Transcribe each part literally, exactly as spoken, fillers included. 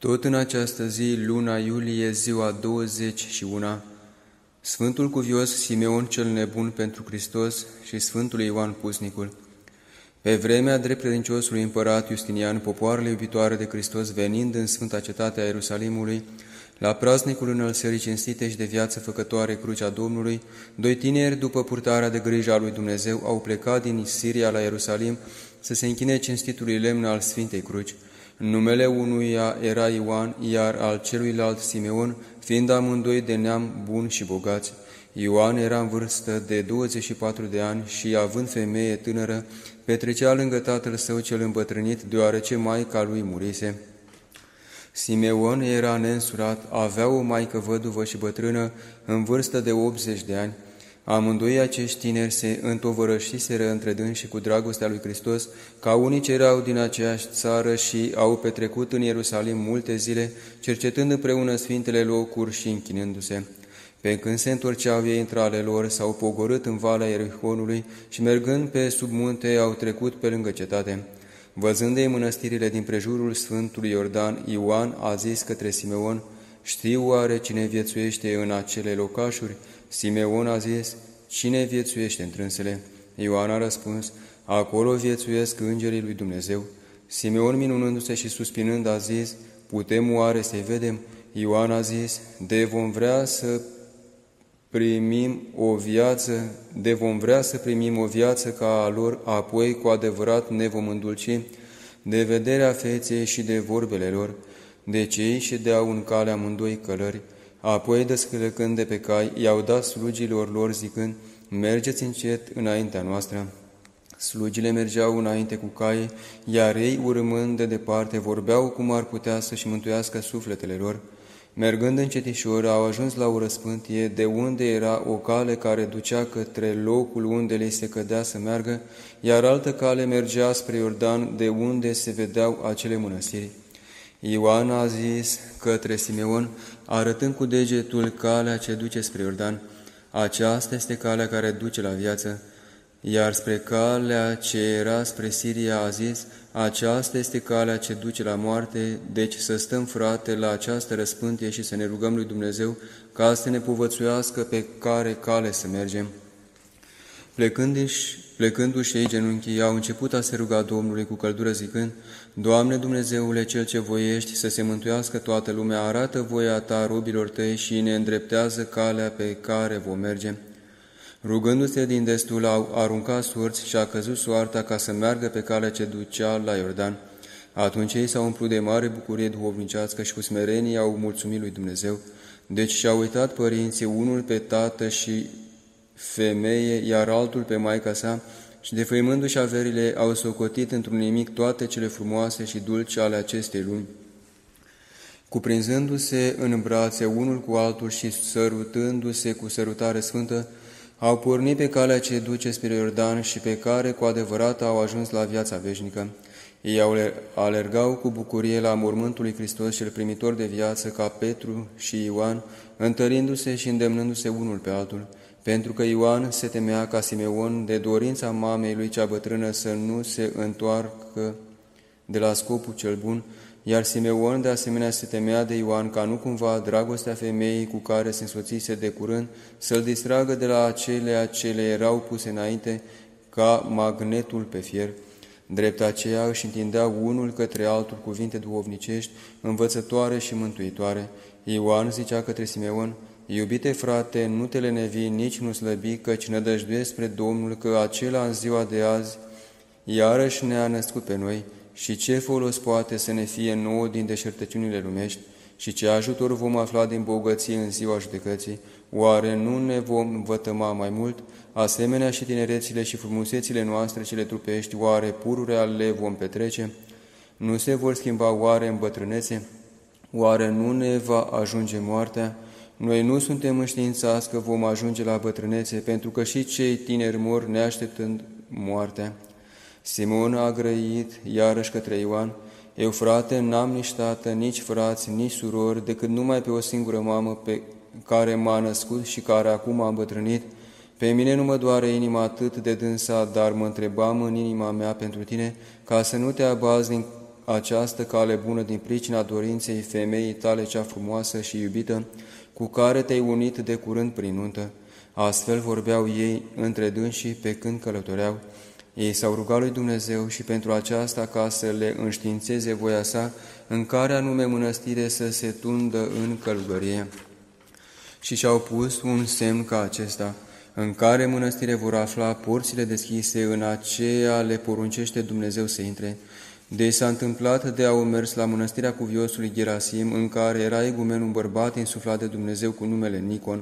Tot în această zi, luna iulie, ziua douăzeci și unu, Sfântul Cuvios Simeon cel Nebun pentru Hristos și Sfântul Ioan Pusnicul. Pe vremea drept credinciosului împărat Justinian, popoarele iubitoare de Hristos, venind în Sfânta Cetate a Ierusalimului, la praznicul înălțării cinstite și de viață făcătoare Crucea Domnului, doi tineri, după purtarea de grijă a lui Dumnezeu, au plecat din Siria la Ierusalim să se închine cinstitului lemn al Sfintei Cruci. Numele unuia era Ioan, iar al celuilalt Simeon, fiind amândoi de neam bun și bogați. Ioan era în vârstă de douăzeci și patru de ani și, având femeie tânără, petrecea lângă tatăl său cel îmbătrânit, deoarece maica lui murise. Simeon era neînsurat, avea o maică văduvă și bătrână, în vârstă de optzeci de ani. Amândoi acești tineri se întovărășiseră între dânsi cu dragostea lui Hristos, ca unii ce erau din aceeași țară și au petrecut în Ierusalim multe zile, cercetând împreună sfintele locuri și închinându-se. Pe când se întorceau ei între ale lor, s-au pogorât în Valea Ierihonului și, mergând pe sub munte, au trecut pe lângă cetate. Văzând ei mănăstirile din prejurul Sfântului Iordan, Ioan a zis către Simeon: „Știu oare cine viețuiește în acele locașuri?” Simeon a zis: „Cine viețuiește întrânsele?” Ioan a răspuns: „Acolo viețuiesc îngerii lui Dumnezeu.” Simeon, minunându-se și suspinând, a zis: „Putem oare să-i vedem?” Ioan a zis: „De vom vrea să primim o viață, de vom vrea să primim o viață ca a lor, apoi cu adevărat ne vom îndulci de vederea feței și de vorbele lor.” Deci ei ședeau în calea amândoi călări. Apoi, descălecând de pe cai, i-au dat slugilor lor zicând: „Mergeți încet înaintea noastră.” Slugile mergeau înainte cu caii, iar ei, urmând de departe, vorbeau cum ar putea să-și mântuiască sufletele lor. Mergând încetișor, au ajuns la o răspântie, de unde era o cale care ducea către locul unde li se cădea să meargă, iar altă cale mergea spre Iordan, de unde se vedeau acele mănăstiri. Ioan a zis către Simeon, arătând cu degetul calea ce duce spre Iordan: „Aceasta este calea care duce la viață.” Iar spre calea ce era spre Siria a zis: „Aceasta este calea ce duce la moarte, deci să stăm, frate, la această răspântie și să ne rugăm lui Dumnezeu ca să ne povățuiască pe care cale să mergem.” Plecându-și, plecându-și ei genunchii, au început a se ruga Domnului cu căldură zicând: „Doamne Dumnezeule, Cel ce voiești să se mântuiască toată lumea, arată voia Ta robilor Tăi și ne îndreptează calea pe care vom merge.” Rugându-se din destul, au aruncat sorți și a căzut soarta ca să meargă pe calea ce ducea la Iordan. Atunci ei s-au umplut de mare bucurie duhovnicească și cu smerenie au mulțumit lui Dumnezeu. Deci și-au uitat părinții, unul pe tată și femeie, iar altul pe maica sa, și defăimându-și averile, au socotit într-un nimic toate cele frumoase și dulci ale acestei lumi. Cuprinzându-se în brațe unul cu altul și sărutându-se cu sărutare sfântă, au pornit pe calea ce duce spre Iordan și pe care cu adevărat au ajuns la viața veșnică. Ei alergau cu bucurie la mormântul lui Hristos cel primitor de viață, ca Petru și Ioan, întărindu-se și îndemnându-se unul pe altul, pentru că Ioan se temea ca Simeon de dorința mamei lui cea bătrână să nu se întoarcă de la scopul cel bun, iar Simeon de asemenea se temea de Ioan ca nu cumva dragostea femeii cu care se însoțise de curând să-l distragă de la acelea ce le erau puse înainte ca magnetul pe fier. Drept aceea își întindeau unul către altul cuvinte duhovnicești, învățătoare și mântuitoare. Ioan zicea către Simeon: „Iubite frate, nu te lenevi, nici nu slăbi, căci nădăjduiesc spre Domnul că acela în ziua de azi iarăși ne-a născut pe noi. Și ce folos poate să ne fie nouă din deșertăciunile lumești? Și ce ajutor vom afla din bogăție în ziua judecății? Oare nu ne vom vătăma mai mult? Asemenea și tinerețile și frumusețile noastre cele trupești, oare pururea le vom petrece? Nu se vor schimba oare în bătrânețe? Oare nu ne va ajunge moartea? Noi nu suntem înștiințați că vom ajunge la bătrânețe, pentru că și cei tineri mor neașteptând moartea.” Simon a grăit iarăși către Ioan: „Eu, frate, n-am nici tată, nici frați, nici surori, decât numai pe o singură mamă pe care m-a născut și care acum a îmbătrânit. Pe mine nu mă doare inima atât de dânsa, dar mă întrebam în inima mea pentru tine, ca să nu te abazi din această cale bună din pricina dorinței femeii tale cea frumoasă și iubită, cu care te-ai unit de curând prin nuntă. Astfel vorbeau ei între dânsii pe când călătoreau. Ei s-au rugat lui Dumnezeu și pentru aceasta ca să le înștiințeze voia sa, în care anume mănăstire să se tundă în călugărie. Și și-au pus un semn ca acesta, în care mănăstire vor afla porțile deschise, în aceea le poruncește Dumnezeu să intre. Deci s-a întâmplat de au mers la mănăstirea cuviosului Gerasim, în care era igumen un bărbat insuflat de Dumnezeu cu numele Nicon.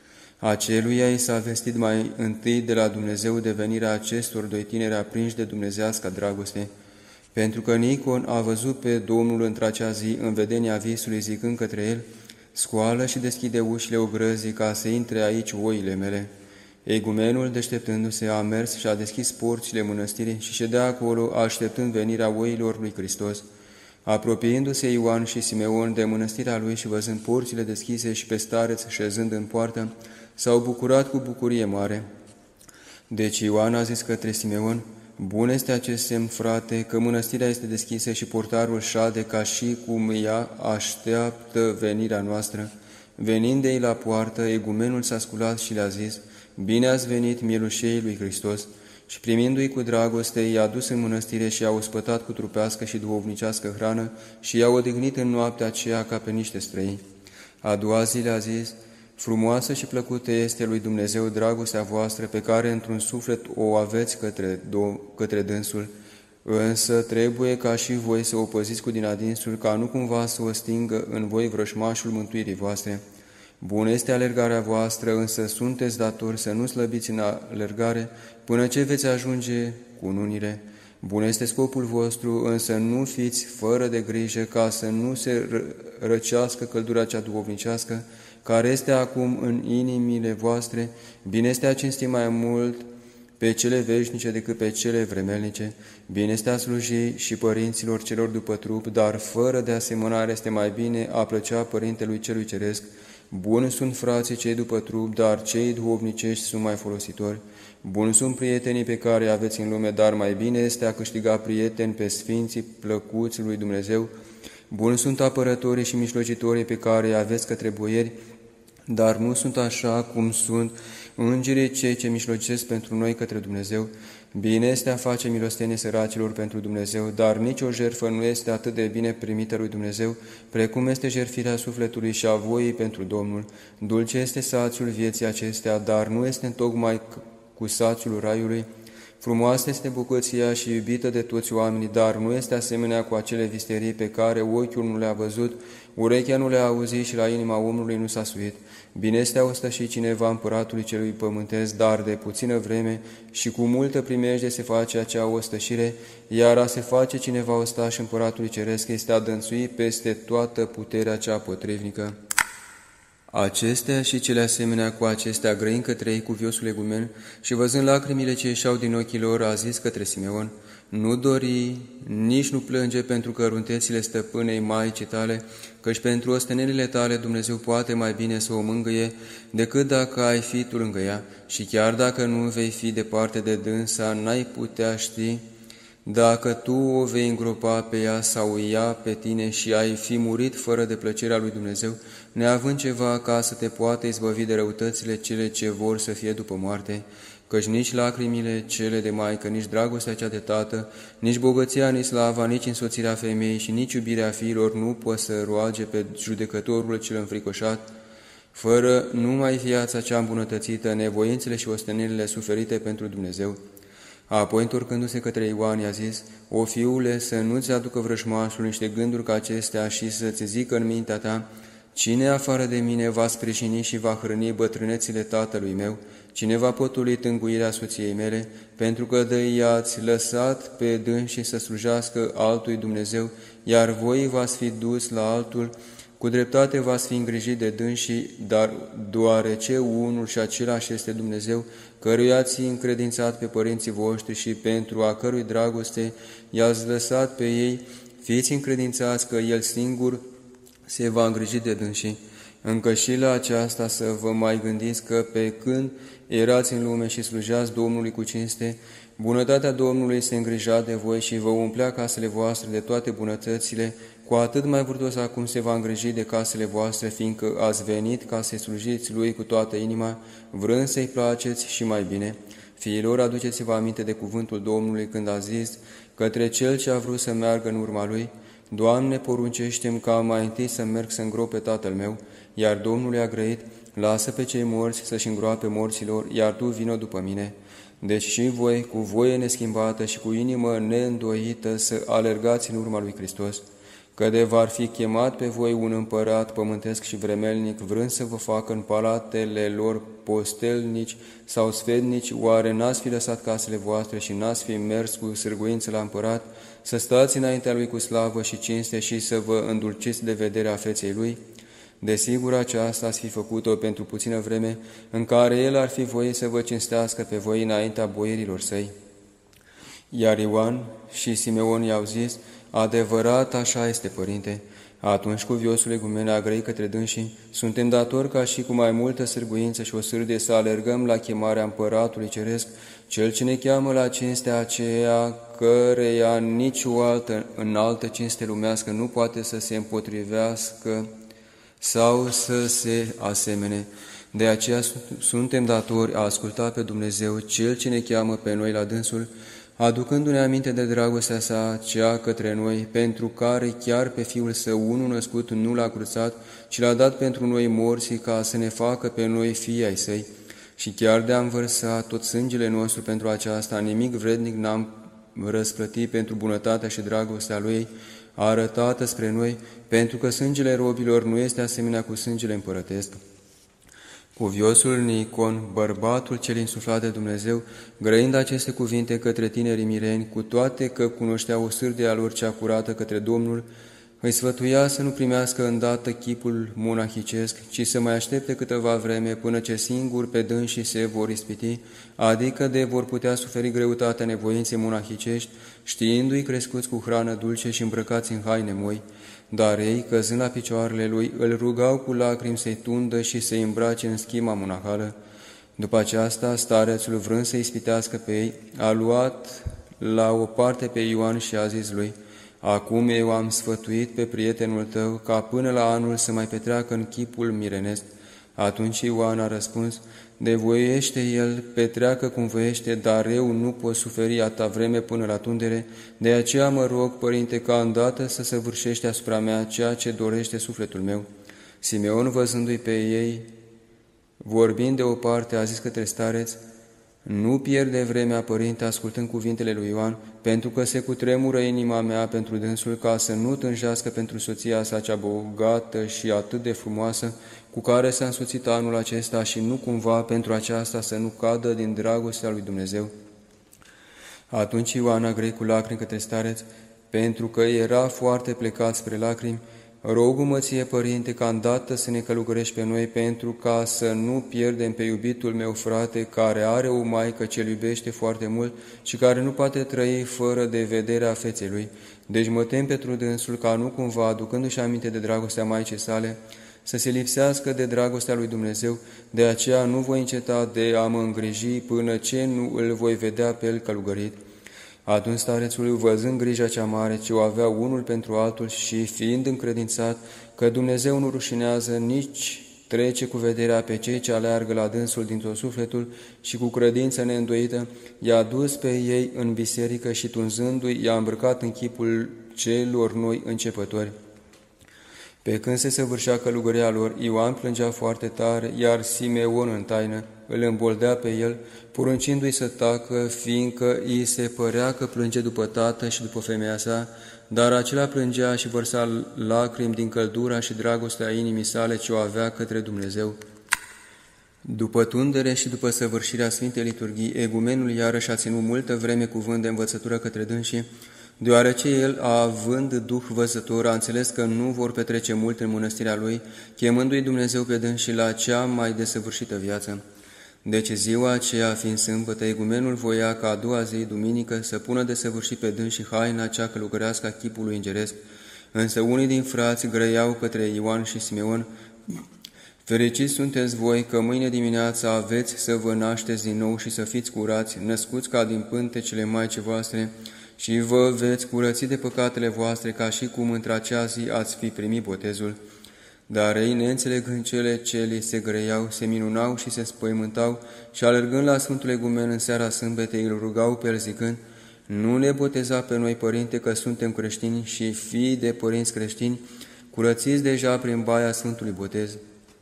Aceluia i s-a vestit mai întâi de la Dumnezeu de venirea acestor doi tineri aprinși de dumnezească dragoste, pentru că Nicon a văzut pe Domnul într-acea zi în vedenia visului, zicând către el: scoală și deschide ușile ogrăzii ca să intre aici oile mele. Egumenul, deșteptându-se, a mers și a deschis porțile mănăstirii și ședea acolo, așteptând venirea oilor lui Hristos. Apropiindu-se Ioan și Simeon de mănăstirea lui și văzând porțile deschise și pe stareț șezând în poartă, s-au bucurat cu bucurie mare. Deci Ioan a zis către Simeon: bun este acest semn, frate, că mănăstirea este deschisă și portarul șade ca și cum ea așteaptă venirea noastră. Venind ei la poartă, egumenul s-a sculat și le-a zis: bine ați venit, mielușei lui Hristos! Și primindu-i cu dragoste, i-a dus în mănăstire și i-a ospătat cu trupească și duhovnicească hrană și i-a odihnit în noaptea aceea ca pe niște străini. A doua zi le-a zis: frumoasă și plăcută este lui Dumnezeu dragostea voastră, pe care într-un suflet o aveți către, către dânsul, însă trebuie ca și voi să o păziți cu din adinsul, ca nu cumva să o stingă în voi vrășmașul mântuirii voastre. Bună este alergarea voastră, însă sunteți datori să nu slăbiți în alergare până ce veți ajunge cu unire. Bun este scopul vostru, însă nu fiți fără de grijă ca să nu se răcească căldura cea duhovnicească, care este acum în inimile voastre. Bine este a cinsti mai mult pe cele veșnice decât pe cele vremelnice. Bine este a sluji și părinților celor după trup, dar fără de asemănare este mai bine a plăcea Părintelui Celui Ceresc. Buni sunt frații cei după trup, dar cei duhovnicești sunt mai folositori. Buni sunt prietenii pe care îi aveți în lume, dar mai bine este a câștiga prieteni pe sfinții plăcuți lui Dumnezeu. Buni sunt apărătorii și mijlocitorii pe care îi aveți către boieri, dar nu sunt așa cum sunt îngerii cei ce mijlocesc pentru noi către Dumnezeu. Bine este a face milostenie săracilor pentru Dumnezeu, dar nicio jertfă nu este atât de bine primită lui Dumnezeu, precum este jertfirea sufletului și a voii pentru Domnul. Dulce este sațiul vieții acestea, dar nu este întocmai cu sațiul raiului. Frumoasă este bucăția și iubită de toți oamenii, dar nu este asemenea cu acele visterii pe care ochiul nu le-a văzut, urechea nu le-a auzit și la inima omului nu s-a suit. Bine este a ostăși cineva împăratului celui pământesc, dar de puțină vreme și cu multă primejde se face acea ostășire, iar a se face cineva ostaș împăratului ceresc este a dănțui peste toată puterea cea potrivnică. Acestea și cele asemenea cu acestea, grăind către ei cuviosul egumen și văzând lacrimile ce ieșeau din ochii lor, a zis către Simeon: nu dori, nici nu plânge pentru căruntețile stăpânei Maicii tale, căci pentru ostenerile tale Dumnezeu poate mai bine să o mângâie decât dacă ai fi tu lângă ea, și chiar dacă nu vei fi departe de dânsa, n-ai putea ști dacă tu o vei îngropa pe ea sau ea pe tine și ai fi murit fără de plăcerea lui Dumnezeu, neavând ceva ca să te poată izbăvi de răutățile cele ce vor să fie după moarte, căci nici lacrimile cele de maică, nici dragostea cea de tată, nici bogăția, nici slava, nici însoțirea femeii și nici iubirea fiilor nu pot să roage pe judecătorul cel înfricoșat, fără numai viața cea îmbunătățită, nevoințele și ostenelile suferite pentru Dumnezeu. Apoi, întorcându-se către Ioan, i-a zis: o fiule, să nu-ți aducă vrăjmașul niște gânduri ca acestea și să-ți zică în mintea ta: cine afară de mine va sprijini și va hrăni bătrânețile tatălui meu? Cine va potoli tânguirea soției mele? Pentru că de i-ați lăsat pe dânsii să slujească altui Dumnezeu, iar voi v-ați fi dus la altul, cu dreptate v-ați fi îngrijit de dânsii, dar deoarece unul și același este Dumnezeu, căruia ați încredințat pe părinții voștri și pentru a cărui dragoste i-ați lăsat pe ei, fiți încredințați că El singur se va îngriji de dânsii. Încă și la aceasta să vă mai gândiți că pe când erați în lume și slujeați Domnului cu cinste, bunătatea Domnului se îngrija de voi și vă umplea casele voastre de toate bunătățile, cu atât mai vârtos acum se va îngriji de casele voastre, fiindcă ați venit ca să slujiți Lui cu toată inima, vrând să-i placeți și mai bine. Fiilor, aduceți-vă aminte de cuvântul Domnului când a zis către cel ce a vrut să meargă în urma Lui: Doamne, poruncește-mi ca mai întâi să merg să îngrop pe tatăl meu. Iar Domnul i-a grăit: lasă pe cei morți să-și îngroape morților, iar tu vină după mine. Deci și voi, cu voie neschimbată și cu inimă neîndoită, să alergați în urma lui Hristos, că de v-ar fi chemat pe voi un împărat pământesc și vremelnic, vrând să vă facă în palatele lor postelnici sau sfetnici, oare n-ați fi lăsat casele voastre și n-ați fi mers cu sârguință la împărat, să stați înaintea lui cu slavă și cinste și să vă îndulciți de vederea feței lui? Desigur, aceasta ați fi făcut-o pentru puțină vreme, în care el ar fi voit să vă cinstească pe voi înaintea boierilor săi. Iar Ioan și Simeon i-au zis: adevărat, așa este, părinte. Atunci cuviosul egumen a grăit către dânsii: suntem datori ca și cu mai multă sârguință și o sârdie să alergăm la chemarea împăratului ceresc, cel ce ne cheamă la cinstea aceea, căreia nici o altă înaltă cinste lumească nu poate să se împotrivească sau să se asemene. De aceea suntem datori a asculta pe Dumnezeu, Cel ce ne cheamă pe noi la dânsul, aducându-ne aminte de dragostea sa cea către noi, pentru care chiar pe Fiul Său unul născut nu l-a cruțat, ci l-a dat pentru noi morții, ca să ne facă pe noi fii ai Săi. Și chiar de-am vărsat tot sângele nostru pentru aceasta, nimic vrednic n-am răsplătit pentru bunătatea și dragostea Lui arătată spre noi, pentru că sângele robilor nu este asemenea cu sângele împărătesc. Cuviosul Nicon, bărbatul cel insuflat de Dumnezeu, grăind aceste cuvinte către tinerii mireni, cu toate că cunoșteau sârdia lor cea curată către Domnul, îi sfătuia să nu primească îndată chipul monahicesc, ci să mai aștepte câteva vreme până ce singur pe dânsii se vor ispiti, adică de vor putea suferi greutatea nevoinței monahicești, știindu-i crescuți cu hrană dulce și îmbrăcați în haine moi. Dar ei, căzând la picioarele lui, îl rugau cu lacrimi să-i tundă și să-i îmbrace în schima monahală. După aceasta, starețul, vrând să ispitească pe ei, a luat la o parte pe Ioan și a zis lui: acum eu am sfătuit pe prietenul tău ca până la anul să mai petreacă în chipul mirenesc. Atunci Ioan a răspuns: de voiește el, petreacă cum voiește, dar eu nu pot suferi atâta vreme până la tundere, de aceea mă rog, părinte, ca îndată să săvârșește asupra mea ceea ce dorește sufletul meu. Simeon, văzându-i pe ei, vorbind de o parte, a zis către stareț: nu pierde vremea, părinte, ascultând cuvintele lui Ioan, pentru că se cutremură inima mea pentru dânsul, ca să nu tânjească pentru soția sa cea bogată și atât de frumoasă, cu care s-a însoțit anul acesta, și nu cumva pentru aceasta să nu cadă din dragostea lui Dumnezeu. Atunci Ioan a grăit cu lacrimi către stareț, pentru că era foarte plecat spre lacrimi: rogu-mă ție, părinte, ca îndată să ne călugărești pe noi, pentru ca să nu pierdem pe iubitul meu frate, care are o maică ce-l iubește foarte mult și care nu poate trăi fără de vederea feței lui. Deci mă tem pentru dânsul ca nu cumva, aducându-și aminte de dragostea maicii sale, să se lipsească de dragostea lui Dumnezeu. De aceea nu voi înceta de a mă îngriji până ce nu îl voi vedea pe el călugărit. Atunci starețul, văzând grija cea mare ce o avea unul pentru altul și fiind încredințat că Dumnezeu nu rușinează, nici trece cu vederea pe cei ce aleargă la dânsul din tot sufletul și cu credință neîndoită, i-a dus pe ei în biserică și tunzându-i i-a îmbrăcat în chipul celor noi începători. Pe când se săvârșea călugăria lor, Ioan plângea foarte tare, iar Simeon în taină îl îmboldea pe el, poruncindu-i să tacă, fiindcă îi se părea că plânge după tată și după femeia sa, dar acela plângea și vărsa lacrimi din căldura și dragostea inimii sale ce o avea către Dumnezeu. După tundere și după săvârșirea Sfintei Liturghii, egumenul iarăși a ținut multă vreme cuvânt de învățătură către dânsii, deoarece el, având duh văzător, a înțeles că nu vor petrece mult în mănăstirea lui, chemându-i Dumnezeu pe dânsii la cea mai desăvârșită viață. Deci ziua aceea, fiind sâmbătă, egumenul voia ca a doua zi, duminică, să pună de săvârșit pe dânsii haina cea călugărească a chipului îngeresc. Însă unii din frați grăiau către Ioan și Simeon, Fericiți sunteți voi că mâine dimineața aveți să vă nașteți din nou și să fiți curați, născuți ca din pântecele Maicii voastre, și vă veți curăți de păcatele voastre, ca și cum într-acea zi ați fi primit botezul. Dar ei, neînțelegând cele ce li se grăiau, se minunau și se spăimântau și, alergând la Sfântul Egumen în seara sâmbetei, îl rugau pe el zicând: Nu ne boteza pe noi, Părinte, că suntem creștini și fii de părinți creștini, curățiți deja prin baia Sfântului Botez.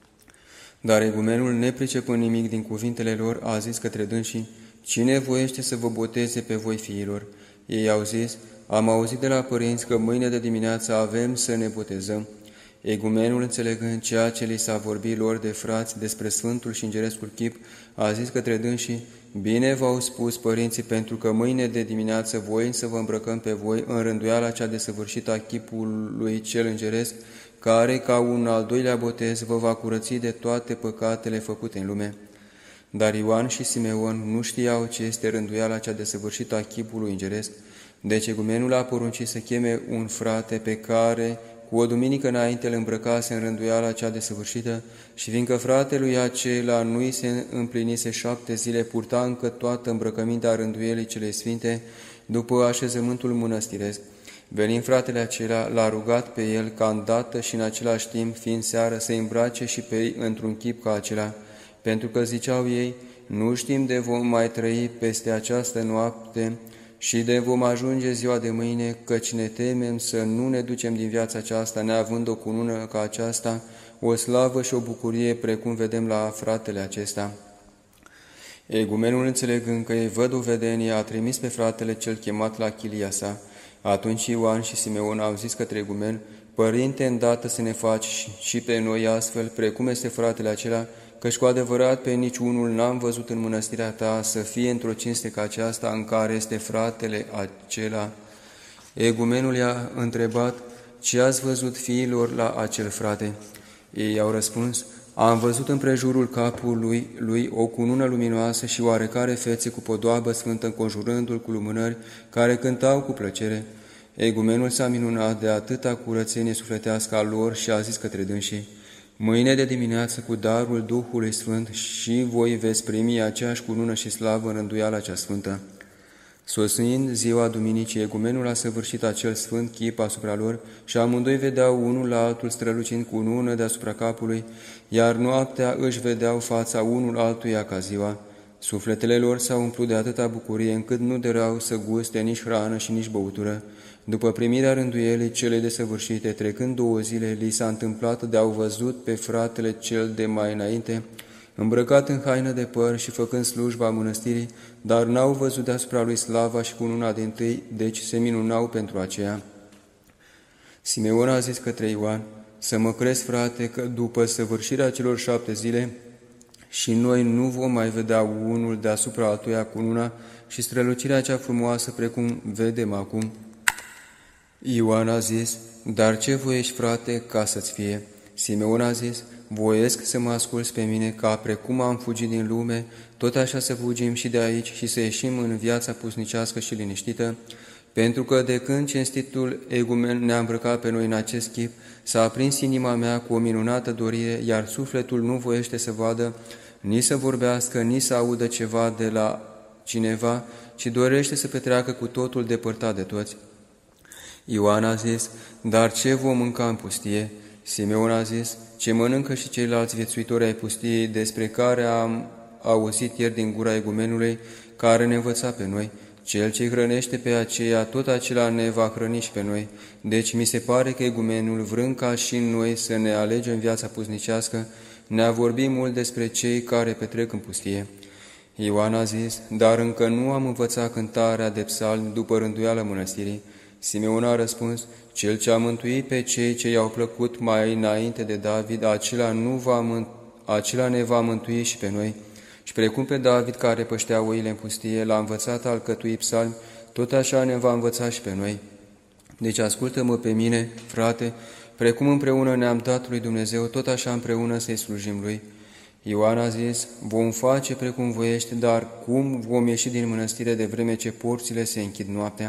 Dar egumenul, nepricepând nimic din cuvintele lor, a zis către dânsii: Cine voiește să vă boteze pe voi, fiilor? Ei au zis: Am auzit de la părinți că mâine de dimineață avem să ne botezăm. Egumenul, înțelegând ceea ce li s-a vorbit lor de frați despre Sfântul și Îngerescul chip, a zis către dânsii: Bine v-au spus părinții, pentru că mâine de dimineață voim să vă îmbrăcăm pe voi în rânduiala cea desăvârșită a chipului cel îngeresc, care, ca un al doilea botez, vă va curăți de toate păcatele făcute în lume. Dar Ioan și Simeon nu știau ce este rânduiala cea desăvârșită a chipului îngeresc, deci egumenul a poruncit să cheme un frate pe care, cu o duminică înainte, îl îmbrăcase în rânduiala cea desăvârșită, și fiindcă fratelui acela nu-i se împlinise șapte zile, purta încă toată îmbrăcămintea rânduielii celei sfinte după așezământul mănăstiresc. Venind fratele acela, l-a rugat pe el ca îndată și în același timp, fiind seară, să-i îmbrace și pe ei într-un chip ca acela, pentru că, ziceau ei, nu știm de vom mai trăi peste această noapte și de vom ajunge ziua de mâine, căci ne temem să nu ne ducem din viața aceasta, neavând o cunună ca aceasta, o slavă și o bucurie, precum vedem la fratele acesta. Egumenul, înțelegând că ei văd o vedenie, a trimis pe fratele cel chemat la chilia sa. Atunci Ioan și Simeon au zis către egumen: Părinte, îndată să ne faci și pe noi astfel, precum este fratele acela, căci cu adevărat pe niciunul n-am văzut în mănăstirea ta să fie într-o cinste ca aceasta în care este fratele acela. Egumenul i-a întrebat: Ce ați văzut, fiilor, la acel frate? Ei au răspuns: Am văzut împrejurul capului lui o cunună luminoasă și oarecare fețe cu podoabă sfântă înconjurându-l cu lumânări, care cântau cu plăcere. Egumenul s-a minunat de atâta curățenie sufletească a lor și a zis către dânsii: Mâine de dimineață, cu darul Duhului Sfânt, și voi veți primi aceeași cunună și slavă în rânduiala cea sfântă. Sosind ziua duminicii, egumenul a săvârșit acel sfânt chip asupra lor și amândoi vedeau unul la altul strălucind cu ună deasupra capului, iar noaptea își vedeau fața unul altuia ca ziua. Sufletele lor s-au umplut de atâta bucurie, încât nu doreau să guste nici hrană și nici băutură. După primirea rânduielii cele desăvârșite, trecând două zile, li s-a întâmplat de-au văzut pe fratele cel de mai înainte, îmbrăcat în haină de păr și făcând slujba mănăstirii, dar n-au văzut deasupra lui slava și cununa dintâi, deci se minunau pentru aceea. Simeon a zis către Ioan: Să mă crezi, frate, că după săvârșirea celor șapte zile și noi nu vom mai vedea unul deasupra altuia cununa și strălucirea cea frumoasă precum vedem acum. Ioan a zis: Dar ce voiești, frate, ca să-ți fie? Simeon a zis: Voiesc să mă asculți pe mine, ca precum am fugit din lume, tot așa să fugim și de aici și să ieșim în viața pusnicească și liniștită, pentru că de când cinstitul egumen ne-a îmbrăcat pe noi în acest chip, s-a aprins inima mea cu o minunată dorire, iar sufletul nu voiește să vadă, nici să vorbească, nici să audă ceva de la cineva, ci dorește să petreacă cu totul depărtat de toți. Ioan a zis: Dar ce vom mânca în pustie? Simeon a zis: Ce mănâncă și ceilalți viețuitori ai pustiei, despre care am auzit ieri din gura egumenului, care ne învăța pe noi. Cel ce hrănește pe aceea, tot acela ne va hrăni și pe noi. Deci mi se pare că egumenul, vrând ca și noi să ne alegem viața pusnicească, ne-a vorbit mult despre cei care petrec în pustie. Ioan a zis: Dar încă nu am învățat cântarea de psalmi după rânduiala mănăstirii. Simeon a răspuns: Cel ce a mântuit pe cei ce i-au plăcut mai înainte de David, acela, nu va acela ne va mântui și pe noi. Și precum pe David, care păștea oile în pustie, l-a învățat a alcătui psalmi, tot așa ne va învăța și pe noi. Deci ascultă-mă pe mine, frate, precum împreună ne-am dat lui Dumnezeu, tot așa împreună să-i slujim lui. Ioan a zis: Vom face precum voiești, dar cum vom ieși din mănăstire de vreme ce porțile se închid noaptea?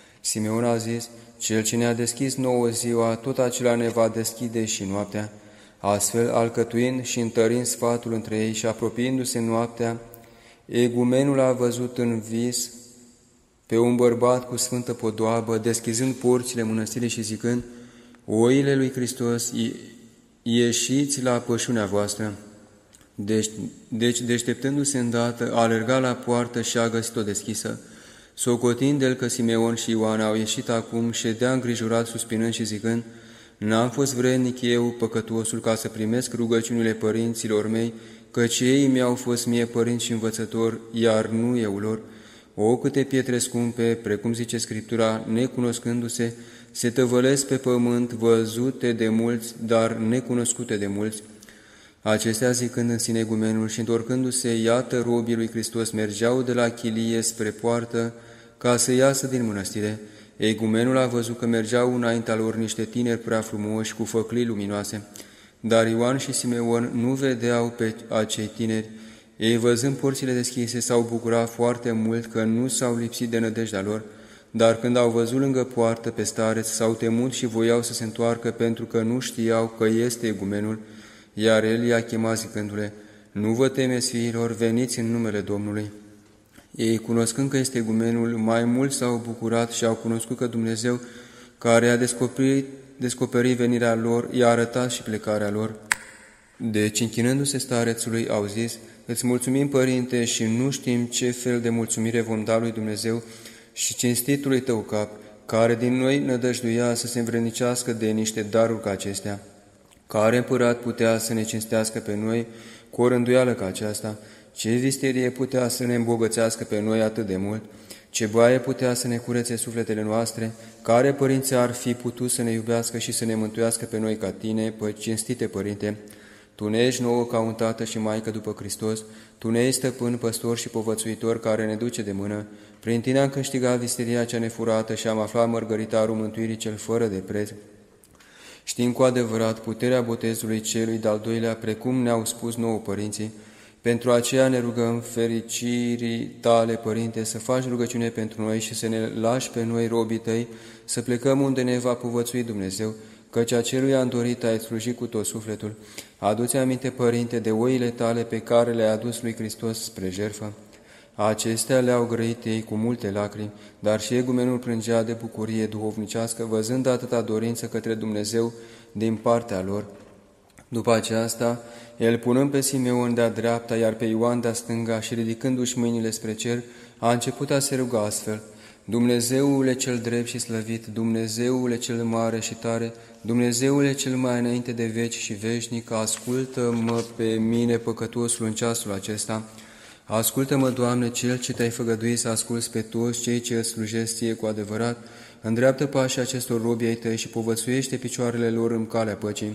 Simeon a zis: Cel ce ne-a deschis nouă ziua, tot acela ne va deschide și noaptea. Astfel, alcătuind și întărind sfatul între ei și apropiindu-se noaptea, egumenul a văzut în vis pe un bărbat cu sfântă podoabă, deschizând porțile mănăstirii și zicând: oile lui Hristos, ieșiți la pășunea voastră. Deci, deci deșteptându-se îndată, a alergat la poartă și a găsit-o deschisă. Socotind el că Simeon și Ioan au ieșit acum, ședea îngrijorat, suspinând și zicând: n-am fost vrednic eu, păcătosul, ca să primesc rugăciunile părinților mei, căci ei mi-au fost mie părinți și învățători, iar nu eu lor. O, câte pietre scumpe, precum zice Scriptura, necunoscându-se, se tăvălesc pe pământ, văzute de mulți, dar necunoscute de mulți. Acestea, zicând în sine egumenul și întorcându-se, iată, robii lui Hristos mergeau de la chilie spre poartă ca să iasă din mănăstire. Egumenul a văzut că mergeau înaintea lor niște tineri prea frumoși cu făclii luminoase, dar Ioan și Simeon nu vedeau pe acei tineri. Ei, văzând porțile deschise, s-au bucurat foarte mult că nu s-au lipsit de nădejdea lor, dar când au văzut lângă poartă pe stareț, s-au temut și voiau să se întoarcă, pentru că nu știau că este egumenul, iar el i-a chemat zicându-le: nu vă temeți, fiilor, veniți în numele Domnului. Ei, cunoscând că este egumenul, mai mult s-au bucurat și au cunoscut că Dumnezeu, care a descoperit, descoperit venirea lor, i-a arătat și plecarea lor. Deci, închinându-se starețului, au zis: îți mulțumim, Părinte, și nu știm ce fel de mulțumire vom da lui Dumnezeu și cinstitului tău cap, care din noi nădăjduia să se învrednicească de niște daruri ca acestea. Care împărat putea să ne cinstească pe noi cu o rânduială ca aceasta? Ce visterie putea să ne îmbogățească pe noi atât de mult? Ce baie putea să ne curețe sufletele noastre? Care părinți ar fi putut să ne iubească și să ne mântuiască pe noi ca tine, păi cinstite Părinte? Tu ne ești nouă ca un tată și maică după Hristos, Tu ne ești stăpân, păstor și povățuitor care ne duce de mână. Prin Tine am câștigat visteria cea nefurată și am aflat mărgăritarul mântuirii cel fără de preț. Știm cu adevărat puterea botezului celui de-al doilea, precum ne-au spus nouă părinții. Pentru aceea ne rugăm fericirii Tale, Părinte, să faci rugăciune pentru noi și să ne lași pe noi, robii Tăi, să plecăm unde ne va povățui Dumnezeu, căci aceluia îndorit ai slujit cu tot sufletul. Adu-ți aminte, Părinte, de oile Tale pe care le-ai adus lui Hristos spre jertfă. Acestea le-au grăit ei cu multe lacrimi, dar și egumenul plângea de bucurie duhovnicească, văzând atâta dorință către Dumnezeu din partea lor. După aceasta, el, punând pe Simeon de-a dreapta, iar pe Ioan de-a stânga și ridicându-și mâinile spre cer, a început a se ruga astfel: Dumnezeule cel drept și slăvit, Dumnezeule cel mare și tare, Dumnezeule cel mai înainte de veci și veșnic, ascultă-mă pe mine, păcătosul, în ceasul acesta. Ascultă-mă, Doamne, Cel ce Te-ai făgăduit să asculți pe toți cei ce îți slujesc Ție cu adevărat, îndreaptă pașii acestor robi ai Tăi și povățuiește picioarele lor în calea păcii.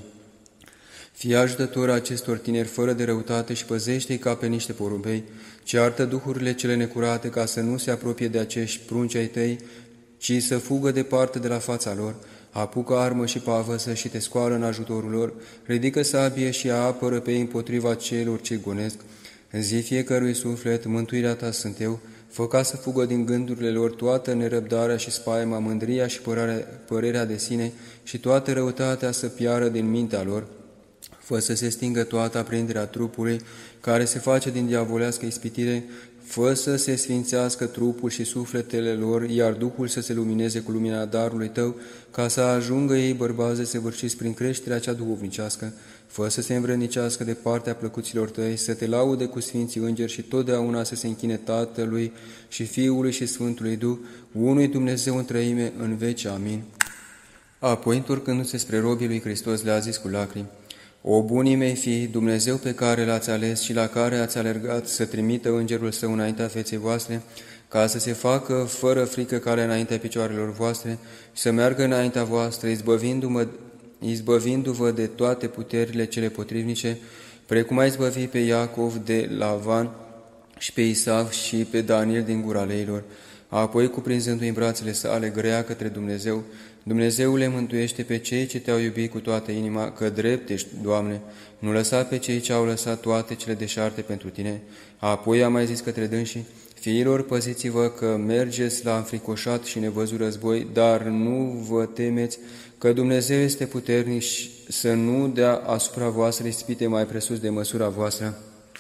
Fii ajutător acestor tineri fără de răutate și păzește-i ca pe niște porumbei, ceartă duhurile cele necurate ca să nu se apropie de acești prunci ai Tăi, ci să fugă departe de la fața lor. Apucă armă și pavăsă și te scoală în ajutorul lor, ridică sabie și apără pe ei împotriva celor ce gonesc. Zi fiecărui suflet, mântuirea Ta sunt eu, fă ca să fugă din gândurile lor toată nerăbdarea și spaima, mândria și părarea, părerea de sine și toată răutatea să piară din mintea lor. Fă să se stingă toată aprinderea trupului, care se face din diavolească ispitire, fă să se sfințească trupul și sufletele lor, iar Duhul să se lumineze cu lumina darului Tău, ca să ajungă ei bărbați desăvârșiți prin creșterea cea duhovnicească. Fă să se învrednicească de partea plăcuților Tăi, să Te laude cu Sfinții Îngeri și totdeauna să se închine Tatălui și Fiului și Sfântului Duh, unui Dumnezeu în treime, în veci. Amin. Apoi, întorcându-se spre robii lui Hristos, le-a zis cu lacrimi: O bunii mei fii, Dumnezeu pe care L-ați ales și la care ați alergat să trimită Îngerul Său înaintea feței voastre, ca să se facă fără frică calea înaintea picioarelor voastre și să meargă înaintea voastră, izbăvindu-mă izbăvindu-vă de toate puterile cele potrivnice, precum a izbăvit pe Iacov de Lavan și pe Isav și pe Daniel din gura leilor. Apoi, cuprinzându-i în brațele sale, grea către Dumnezeu: Dumnezeule, mântuiește pe cei ce Te-au iubit cu toată inima, că drept ești, Doamne, nu lăsa pe cei ce au lăsat toate cele deșarte pentru Tine. Apoi a mai zis către dânsii: Fiilor, păziți-vă că mergeți la înfricoșat și nevăzut război, dar nu vă temeți, că Dumnezeu este puternic să nu dea asupra voastră ispite mai presus de măsura voastră.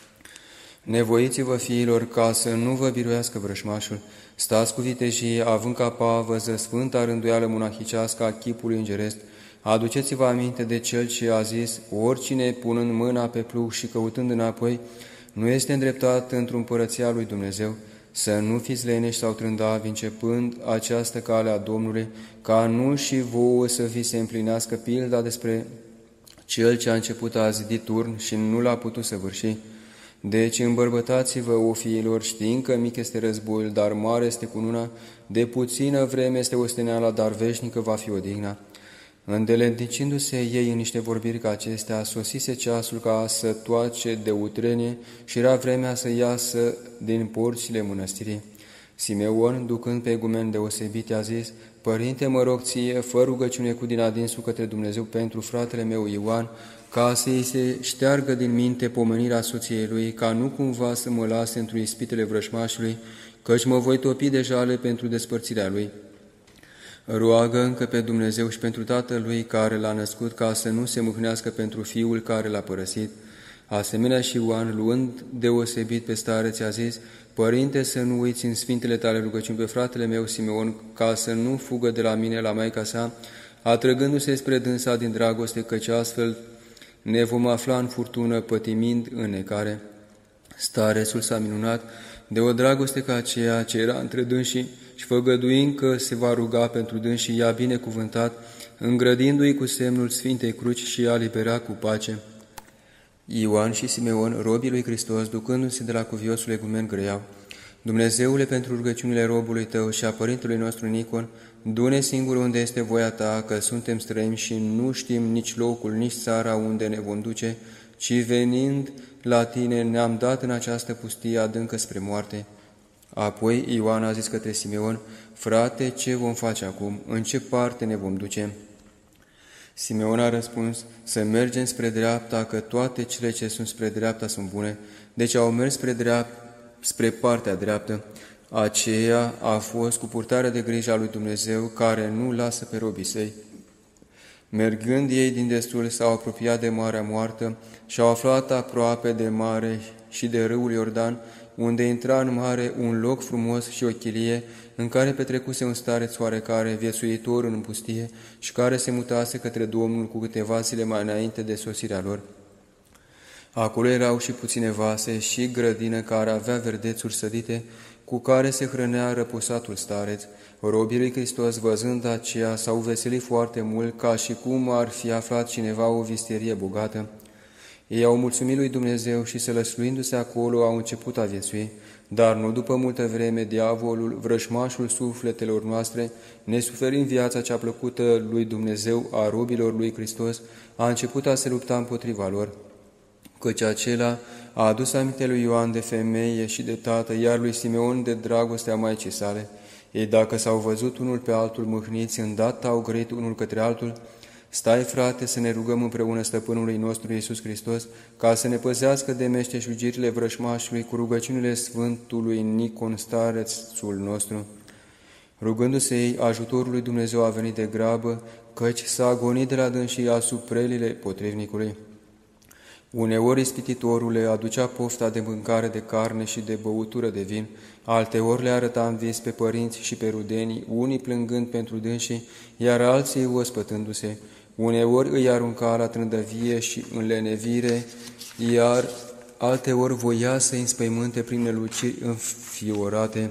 Nevoiți-vă, fiilor, ca să nu vă biruiască vrășmașul. Stați cu vitejie, având ca pavăză sfânta rânduială monahicească a chipului îngeresc. Aduceți-vă aminte de cel ce a zis: oricine punând mâna pe plug și căutând înapoi, nu este îndreptat într-o împărăția lui Dumnezeu. Să nu fiți leneși sau trândavi începând această cale a Domnului, ca nu și vouă să vi se împlinească pilda despre cel ce a început a zidi turn și nu l-a putut săvârși. Deci îmbărbătați-vă, o fiilor, știind că mic este războiul, dar mare este cununa, de puțină vreme este osteneala, dar veșnică va fi odihna. Îndeletnicindu-se ei în niște vorbiri ca acestea, sosise ceasul ca să toace de utrenie și era vremea să iasă din porțile mănăstirii. Simeon, ducând pe egumen deosebit, a zis: Părinte, mă rog ție, fă rugăciune cu din adinsul către Dumnezeu pentru fratele meu Ioan, ca să îi se șteargă din minte pomenirea soției lui, ca nu cumva să mă lase într-o ispitele vrășmașului, căci mă voi topi de jale pentru despărțirea lui. Roagă încă pe Dumnezeu și pentru tatăl lui care l-a născut, ca să nu se mâhnească pentru fiul care l-a părăsit. Asemenea și Ioan, luând deosebit pe stareț, a zis: Părinte, să nu uiți în sfintele tale rugăciuni pe fratele meu Simeon, ca să nu fugă de la mine la maica sa, atrăgându-se spre dânsa din dragoste, căci astfel ne vom afla în furtună, pătimind în necare. Starețul s-a minunat de o dragoste ca aceea ce era între dânsii și, făgăduind că se va ruga pentru dânsii, i-a binecuvântat, îngrădindu-i cu semnul Sfintei Cruci și i-a liberat cu pace. Ioan și Simeon, robii lui Hristos, ducându-se de la cuviosul egumen, grăiau: Dumnezeule, pentru rugăciunile robului tău și a părintelui nostru Nicon, du-ne singur unde este voia ta, că suntem străini și nu știm nici locul, nici țara unde ne vom duce, ci venind la tine ne-am dat în această pustie adâncă spre moarte. Apoi Ioan a zis către Simeon: Frate, ce vom face acum? În ce parte ne vom duce? Simeon a răspuns: Să mergem spre dreapta, că toate cele ce sunt spre dreapta sunt bune. Deci au mers spre, dreapta, spre partea dreaptă. Aceea a fost cu purtarea de grijă a lui Dumnezeu, care nu lasă pe robii săi. Mergând ei din destul, s-au apropiat de Marea Moartă și au aflat aproape de mare și de râul Iordan, unde intra în mare un loc frumos și o chilie, în care petrecuse un stareț oarecare, viețuitor în pustie, și care se mutase către Domnul cu câteva zile mai înainte de sosirea lor. Acolo erau și puține vase și grădină care avea verdețuri sădite, cu care se hrănea răposatul stareț. Robii lui Hristos, văzând aceea, s-au veselit foarte mult, ca și cum ar fi aflat cineva o visterie bogată. Ei au mulțumit lui Dumnezeu și, sălăsluindu-se acolo, au început a viețui. Dar nu după multă vreme, diavolul, vrășmașul sufletelor noastre, nesuferind viața cea plăcută lui Dumnezeu a robilor lui Hristos, a început a se lupta împotriva lor. Căci acela a adus aminte lui Ioan de femeie și de tată, iar lui Simeon de dragostea maicii sale. Ei, dacă s-au văzut unul pe altul mâhniți, îndată au grăit unul către altul: Stai, frate, să ne rugăm împreună stăpânului nostru Iisus Hristos, ca să ne păzească de meșteșugirile vrășmașului cu rugăciunile Sfântului Nicon, starețul nostru. Rugându-se ei, ajutorul lui Dumnezeu a venit de grabă, căci s-a agonit de la dânsii asuprelile potrivnicului. Uneori ispititorul le aducea pofta de mâncare de carne și de băutură de vin, alteori le arăta în vis pe părinți și pe rudenii, unii plângând pentru dânsii, iar alții ospătându-se. Uneori îi arunca la trândăvie și în lenevire, iar alteori voia să-i înspăimânte prin neluciri înfiorate.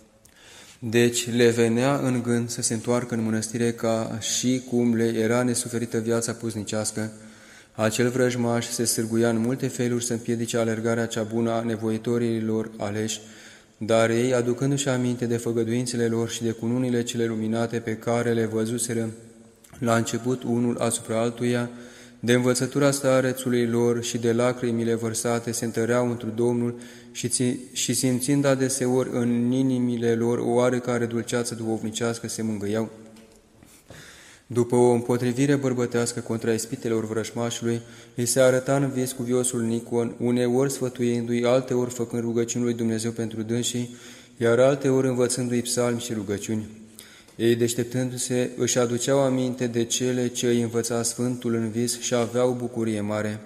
Deci le venea în gând să se întoarcă în mănăstire, ca și cum le era nesuferită viața puznicească. Acel vrăjmaș se sârguia în multe feluri să împiedice alergarea cea bună a nevoitorilor aleși, dar ei, aducându-și aminte de făgăduințele lor și de cununile cele luminate pe care le văzuseră la început unul asupra altuia, de învățătura starețului lor și de lacrimile vărsate, se întăreau întru Domnul și, și simțind adeseori în inimile lor o oarecare dulceață duhovnicească, se mângâiau. După o împotrivire bărbătească contra ispitelor vrășmașului, îi se arăta în vis cuviosul Nicon, uneori sfătuindu-i, alteori făcând rugăciuni lui Dumnezeu pentru dânsii, iar alteori învățându-i psalmi și rugăciuni. Ei, deșteptându-se, își aduceau aminte de cele ce îi învăța Sfântul în vis și aveau bucurie mare.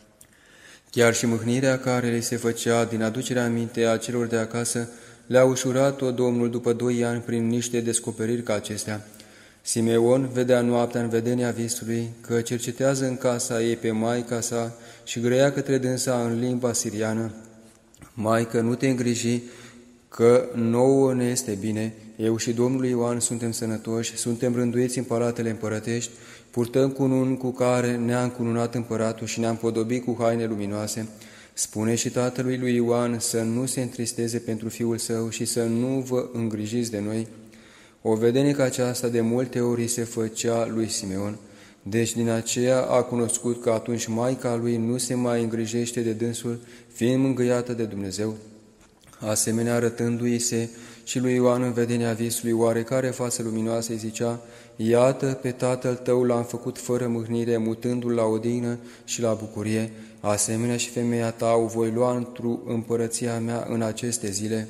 Chiar și mâhnirea care le se făcea din aducerea aminte a celor de acasă, le-a ușurat-o Domnul după doi ani prin niște descoperiri ca acestea. Simeon vedea noaptea în vedenia visului că cercetează în casa ei pe maica sa și grăia către dânsa în limba siriană: Maică, nu te îngriji, că nouă ne este bine, eu și Domnul Ioan suntem sănătoși, suntem rânduiți în palatele împărătești, purtăm cununi cu care ne-a încununat împăratul și ne-am podobit cu haine luminoase. Spune și tatălui lui Ioan să nu se întristeze pentru fiul său și să nu vă îngrijiți de noi. O vedenie ca aceasta de multe ori se făcea lui Simeon, deci din aceea a cunoscut că atunci maica lui nu se mai îngrijește de dânsul, fiind mângâiată de Dumnezeu. Asemenea, arătându-i se și lui Ioan în vedenia visului, oarecare față luminoasă îi zicea: Iată, pe tatăl tău l-am făcut fără mâhnire, mutându-l la odihnă și la bucurie. Asemenea și femeia ta o voi lua într-o împărăția mea în aceste zile.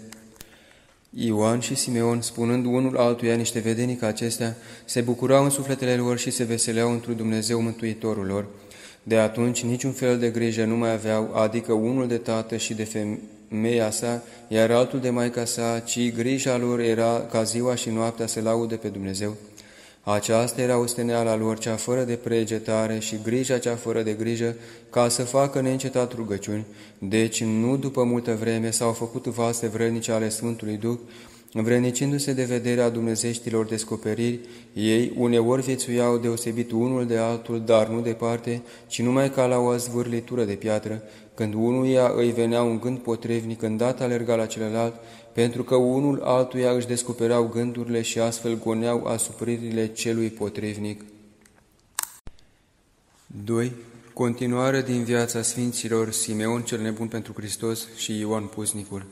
Ioan și Simeon, spunând unul altuia niște vedenii ca acestea, se bucurau în sufletele lor și se veseleau într Dumnezeu Mântuitorul lor. De atunci niciun fel de grijă nu mai aveau, adică unul de tată și de femeia sa, iar altul de maica sa, ci grija lor era ca ziua și noaptea să laude pe Dumnezeu. Aceasta era osteneala lor, cea fără de pregetare, și grija cea fără de grijă, ca să facă neîncetat rugăciuni. Deci, nu după multă vreme, s-au făcut vaste vrednice ale Sfântului Duh, învrednicindu-se de vederea dumnezeștilor descoperiri. Ei uneori viețuiau deosebit unul de altul, dar nu departe, ci numai ca la o zvârlitură de piatră. Când unuia îi venea un gând potrivnic, îndată alerga la celălalt, pentru că unul altuia își descopereau gândurile și astfel goneau asupririle celui potrivnic. doi. Continuare din viața Sfinților Simeon cel nebun pentru Hristos și Ioan Pusnicul.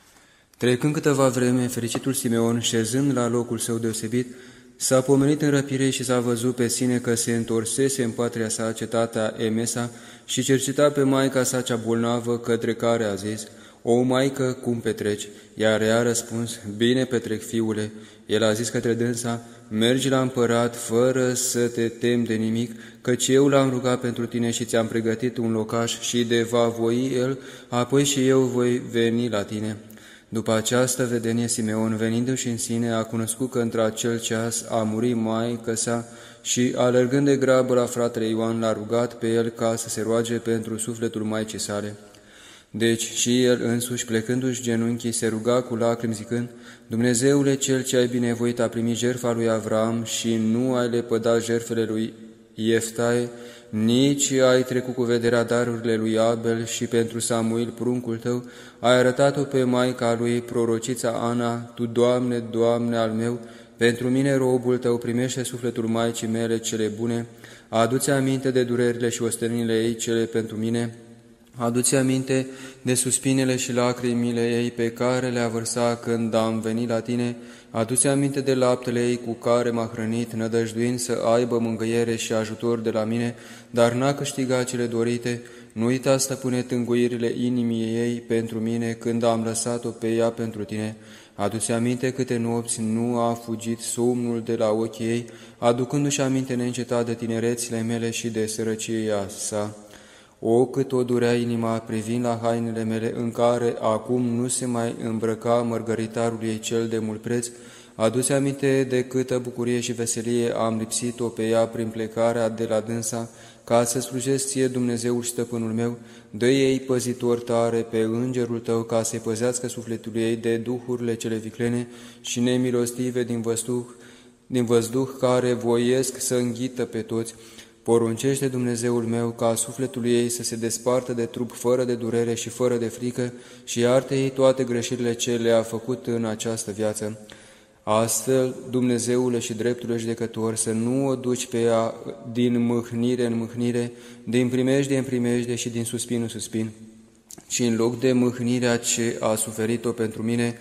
Trecând câteva vreme, fericitul Simeon, șezând la locul său deosebit, s-a pomenit în răpire și s-a văzut pe sine că se întorsese în patria sa, cetatea Emesa, și cerceta pe maica sa cea bolnavă, către care a zis: O, maică, cum petreci? Iar ea a răspuns: Bine petrec, fiule. El a zis către dânsa: Mergi la împărat, fără să te temi de nimic, căci eu l-am rugat pentru tine și ți-am pregătit un locaș și de va voi el, apoi și eu voi veni la tine. După această vedenie, Simeon, venindu-și în sine, a cunoscut că într-acel ceas a murit maică sa și, alergând de grabă la fratele Ioan, l-a rugat pe el ca să se roage pentru sufletul maicii sale. Deci și el însuși, plecându-și genunchii, se ruga cu lacrimi zicând: Dumnezeule, cel ce ai binevoit a primit jertfa lui Avram și nu ai lepădat jertfele lui Ieftaie, nici ai trecut cu vederea darurile lui Abel și pentru Samuel, pruncul tău, ai arătat-o pe maica lui, prorocița Ana: Tu, Doamne, Doamne al meu, pentru mine, robul tău, primește sufletul maicii mele cele bune, adu-ți aminte de durerile și ostenile ei cele pentru mine, adu-ți aminte de suspinele și lacrimile ei pe care le-a vărsat când am venit la tine, adu-ți aminte de laptele ei cu care m-a hrănit, nădăjduind să aibă mângâiere și ajutor de la mine, dar n-a câștigat cele dorite. Nu uita, stăpâne, tânguirile inimii ei pentru mine când am lăsat-o pe ea pentru tine. Adu-ți aminte câte nopți nu a fugit somnul de la ochii ei, aducându-și aminte neîncetat de tinerețile mele și de sărăcia sa. O, cât o durea inima privind la hainele mele, în care acum nu se mai îmbrăca mărgăritarul ei cel de mult preț, adu-ți aminte de câtă bucurie și veselie am lipsit-o pe ea prin plecarea de la dânsa, ca să slujesc ție, Dumnezeul și stăpânul meu. Dă ei păzitor tare pe îngerul tău, ca să-i păzească sufletul ei de duhurile cele viclene și nemilostive din văzduh, din văzduh care voiesc să înghită pe toți. Poruncește, Dumnezeul meu, ca sufletul ei să se despartă de trup fără de durere și fără de frică și iartă ei toate greșelile ce le-a făcut în această viață. Astfel, Dumnezeule și dreptule judecător, să nu o duci pe ea din mâhnire în mâhnire, din primejdie în primejdie și din suspin în suspin, ci în loc de mâhnirea ce a suferit-o pentru mine,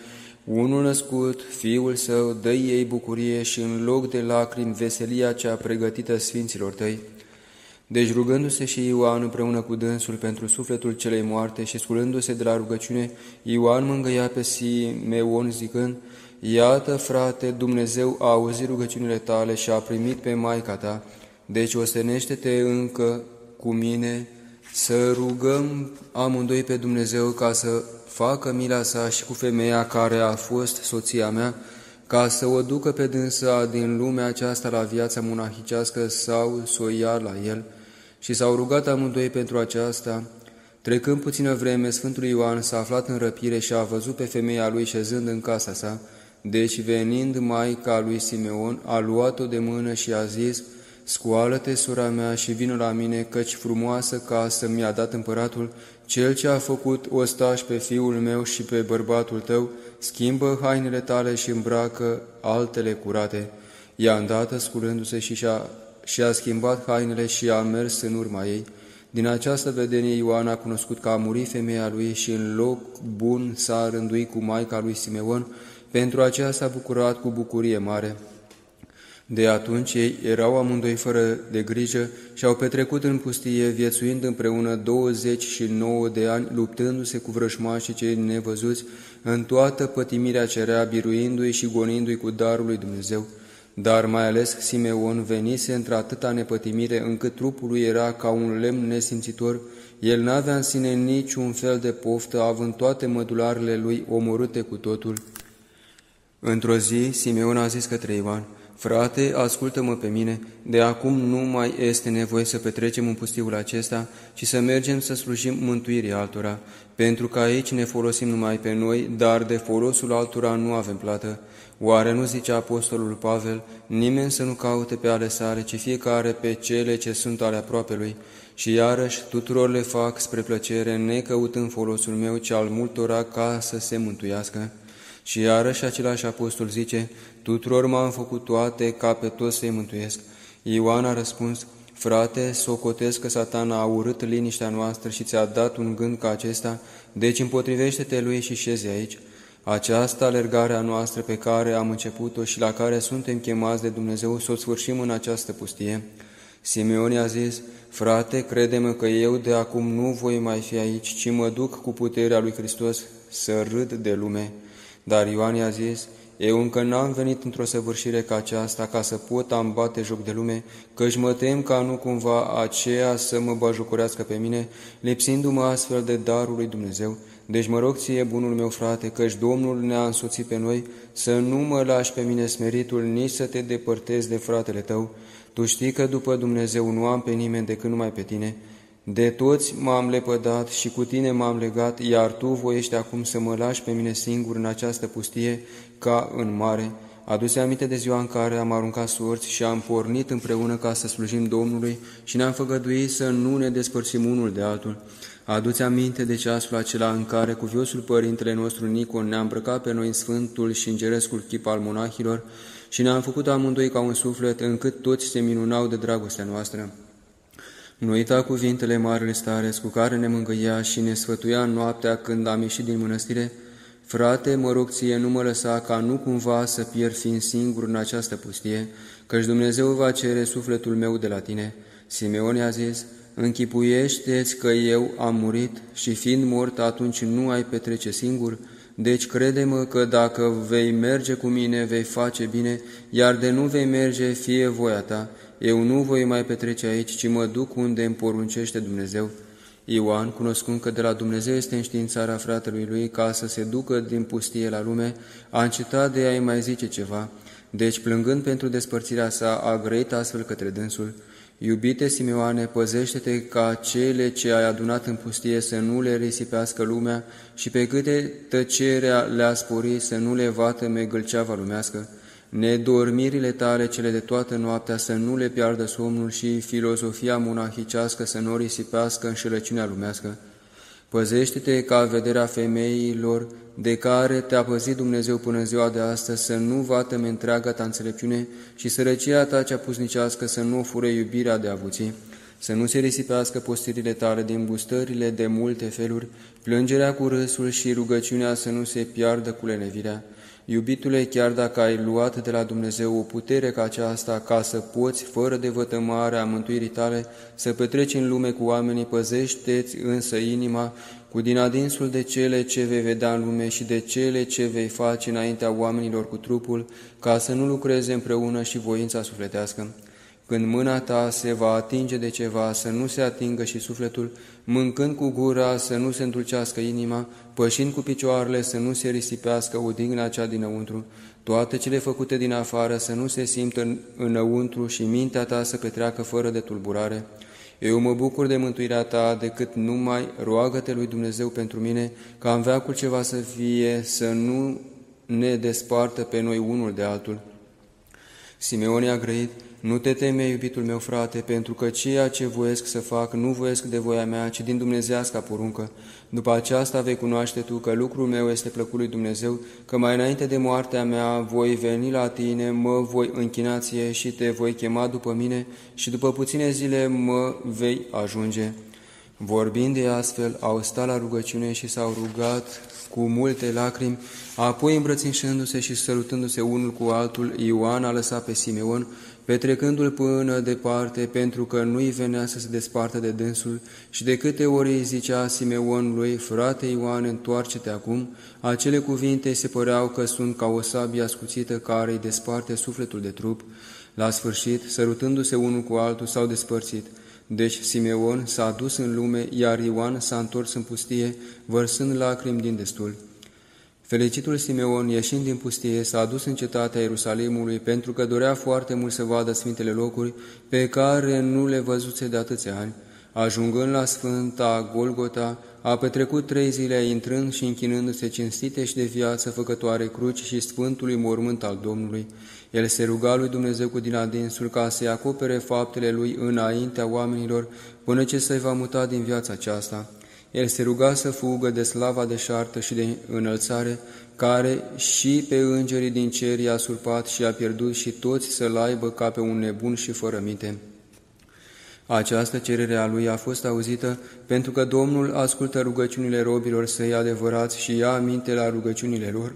unul născut, Fiul Său, dă ei bucurie și în loc de lacrimi veselia cea pregătită Sfinților Tăi. Deci rugându-se și Ioan împreună cu dânsul pentru sufletul celei moarte și sculându-se de la rugăciune, Ioan mângâia pe Simeon zicând: Iată, frate, Dumnezeu a auzit rugăciunile tale și a primit pe Maica ta, deci ostenește-te încă cu mine să rugăm amândoi pe Dumnezeu ca să facă mila sa și cu femeia care a fost soția mea, ca să o ducă pe dânsa din lumea aceasta la viața monahicească sau să o ia la el. Și s-au rugat amândoi pentru aceasta. Trecând puțină vreme, Sfântul Ioan s-a aflat în răpire și a văzut pe femeia lui șezând în casa sa. Deci, venind maica lui Simeon, a luat-o de mână și a zis: Scoală-te, sora mea, și vină la mine, căci frumoasă casă mi-a dat împăratul, cel ce a făcut ostaș pe fiul meu și pe bărbatul tău, schimbă hainele tale și îmbracă altele curate. Ea îndată, sculându-se, și și-a și-a schimbat hainele și a mers în urma ei. Din această vedenie Ioan a cunoscut că a murit femeia lui și în loc bun s-a rânduit cu maica lui Simeon, pentru aceea s-a bucurat cu bucurie mare. De atunci ei erau amândoi fără de grijă și au petrecut în pustie, viețuind împreună douăzeci și nouă de ani, luptându-se cu vrăjmașii cei nevăzuți, în toată pătimirea cerea, biruindu-i și gonindu-i cu darul lui Dumnezeu. Dar mai ales Simeon venise într-atâta nepătimire, încât trupul lui era ca un lemn nesimțitor. El n-avea în sine niciun fel de poftă, având toate mădularele lui omorâte cu totul. Într-o zi, Simeon a zis către Ioan: Frate, ascultă-mă pe mine, de acum nu mai este nevoie să petrecem în pustiul acesta, ci să mergem să slujim mântuirii altora, pentru că aici ne folosim numai pe noi, dar de folosul altora nu avem plată. Oare nu zice apostolul Pavel: nimeni să nu caute pe ale sale, ci fiecare pe cele ce sunt ale aproapelui? Și iarăși tuturor le fac spre plăcere, necăutând folosul meu, ci al multora, ca să se mântuiască. Și iarăși același apostol zice: tuturor m-am făcut toate, ca pe toți să-i mântuiesc. Ioan a răspuns: frate, socotesc că Satana a urât liniștea noastră și ți-a dat un gând ca acesta, deci împotrivește-te lui și șezi aici. Această alergare a noastră pe care am început-o și la care suntem chemați de Dumnezeu să o sfârșim în această pustie. Simeon i-a zis: frate, crede-mă că eu de acum nu voi mai fi aici, ci mă duc cu puterea lui Hristos să râd de lume. Dar Ioan i-a zis: eu încă n-am venit într-o săvârșire ca aceasta ca să pot am bate joc de lume, căci mă tem ca nu cumva aceea să mă bajocorească pe mine, lipsindu-mă astfel de darul lui Dumnezeu. Deci mă rog ție, bunul meu frate, căci Domnul ne-a însoțit pe noi, să nu mă lași pe mine smeritul, nici să te depărtezi de fratele tău. Tu știi că după Dumnezeu nu am pe nimeni decât numai pe tine. De toți m-am lepădat și cu tine m-am legat, iar tu voiești acum să mă lași pe mine singur în această pustie ca în mare. Adu-ți aminte de ziua în care am aruncat sorți și am pornit împreună ca să slujim Domnului și ne-am făgăduit să nu ne despărțim unul de altul. Adu-ți aminte de ceasul acela în care cuviosul părintele nostru Nicon ne-a îmbrăcat pe noi în sfântul și îngerescul chip al monahilor și ne-am făcut amândoi ca un suflet, încât toți se minunau de dragostea noastră. Nu uita cuvintele Marele Stareț, cu care ne mângâia și ne sfătuia noaptea când am ieșit din mănăstire: frate, mă rog ție, nu mă lăsa ca nu cumva să pierd fiind singur în această pustie, căci Dumnezeu va cere sufletul meu de la tine. Simeon i-a zis: închipuiește-ți că eu am murit și fiind mort atunci nu ai petrece singur? Deci crede-mă că dacă vei merge cu mine, vei face bine, iar de nu vei merge, fie voia ta. Eu nu voi mai petrece aici, ci mă duc unde îmi poruncește Dumnezeu. Ioan, cunoscând că de la Dumnezeu este înștiințarea fratelui lui ca să se ducă din pustie la lume, a încetat de a-i mai zice ceva. Deci, plângând pentru despărțirea sa, a grăit astfel către dânsul: iubite Simeoane, păzește-te ca cele ce ai adunat în pustie să nu le risipească lumea și pe câte tăcerea le-a sporit să nu le vatăme gâlceava lumească. Nedormirile tale cele de toată noaptea să nu le piardă somnul și filozofia monahicească să nu risipească înșelăciunea lumească. Păzește-te ca vederea femeilor de care te-a păzit Dumnezeu până ziua de astăzi să nu vatăme întreaga ta înțelepciune și sărăcia ta cea pusnicească să nu fure iubirea de avuții. să nu se risipească postirile tale din gustările de multe feluri, plângerea cu râsul și rugăciunea să nu se piardă cu lenevirea. Iubitule, chiar dacă ai luat de la Dumnezeu o putere ca aceasta, ca să poți, fără de vătămare a mântuirii tale, să petreci în lume cu oamenii, păzește-ți însă inima cu din adinsul de cele ce vei vedea în lume și de cele ce vei face înaintea oamenilor cu trupul, ca să nu lucreze împreună și voința sufletească. Când mâna ta se va atinge de ceva, să nu se atingă și sufletul, mâncând cu gura să nu se îndulcească inima, pășind cu picioarele să nu se risipească odihna cea dinăuntru, toate cele făcute din afară să nu se simtă înăuntru și mintea ta să petreacă fără de tulburare. Eu mă bucur de mântuirea ta, decât numai roagă-te lui Dumnezeu pentru mine, ca în veacul ceva să fie, să nu ne despartă pe noi unul de altul. Simeon i-a grăit: nu te teme, iubitul meu frate, pentru că ceea ce voiesc să fac, nu voiesc de voia mea, ci din dumnezească poruncă. După aceasta vei cunoaște tu că lucrul meu este plăcut lui Dumnezeu, că mai înainte de moartea mea voi veni la tine, mă voi închina ție și te voi chema după mine și după puține zile mă vei ajunge. Vorbind de astfel, au stat la rugăciune și s-au rugat cu multe lacrimi, apoi îmbrățișându-se și sărutându-se unul cu altul, Ioan a lăsat pe Simeon, petrecându-l până departe, pentru că nu-i venea să se despartă de dânsul, și de câte ori îi zicea Simeonului: frate Ioan, întoarce-te acum, acele cuvinte se păreau că sunt ca o sabie ascuțită care îi desparte sufletul de trup. La sfârșit, sărutându-se unul cu altul, s-au despărțit. Deci Simeon s-a dus în lume, iar Ioan s-a întors în pustie, vărsând lacrimi din destul. Fericitul Simeon, ieșind din pustie, s-a dus în cetatea Ierusalimului, pentru că dorea foarte mult să vadă sfintele locuri, pe care nu le văzuse de atâția ani. Ajungând la Sfânta Golgota, a petrecut trei zile intrând și închinându-se cinstite și de viață făcătoare cruci și sfântului mormânt al Domnului. El se ruga lui Dumnezeu cu din adinsul ca să-i acopere faptele lui înaintea oamenilor, până ce se va muta din viața aceasta. El se ruga să fugă de slava deșartă și de înălțare, care și pe îngerii din cer i-a surpat și a pierdut, și toți să-l aibă ca pe un nebun și fără minte. Această cerere a lui a fost auzită, pentru că Domnul ascultă rugăciunile robilor săi adevărați și ia aminte la rugăciunile lor.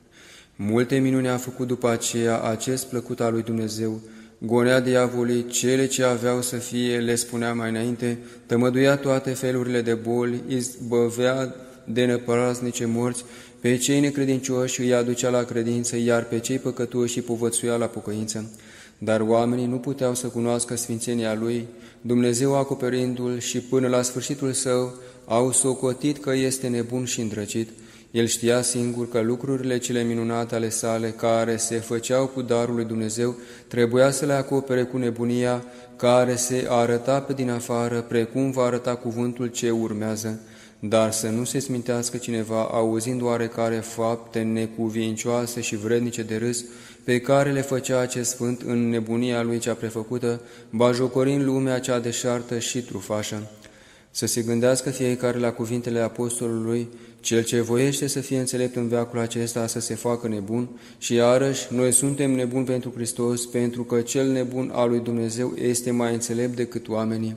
Multe minuni a făcut după aceea acest plăcut al lui Dumnezeu. Gonea diavolii, cele ce aveau să fie, le spunea mai înainte, tămăduia toate felurile de boli, izbăvea de năpraznice morți, pe cei necredincioși îi aducea la credință, iar pe cei păcătoși îi povățuia la pocăință. Dar oamenii nu puteau să cunoască sfințenia lui, Dumnezeu acoperindu-l, și până la sfârșitul său au socotit că este nebun și îndrăcit. El știa singur că lucrurile cele minunate ale sale, care se făceau cu darul lui Dumnezeu, trebuia să le acopere cu nebunia care se arăta pe din afară, precum va arăta cuvântul ce urmează, dar să nu se smintească cineva, auzind oarecare fapte necuvincioase și vrednice de râs, pe care le făcea acest sfânt în nebunia lui cea prefăcută, bajocorind lumea cea deșartă și trufașă. Să se gândească fiecare la cuvintele apostolului: cel ce voiește să fie înțelept în veacul acesta să se facă nebun, și iarăși noi suntem nebuni pentru Hristos, pentru că cel nebun al lui Dumnezeu este mai înțelept decât oamenii.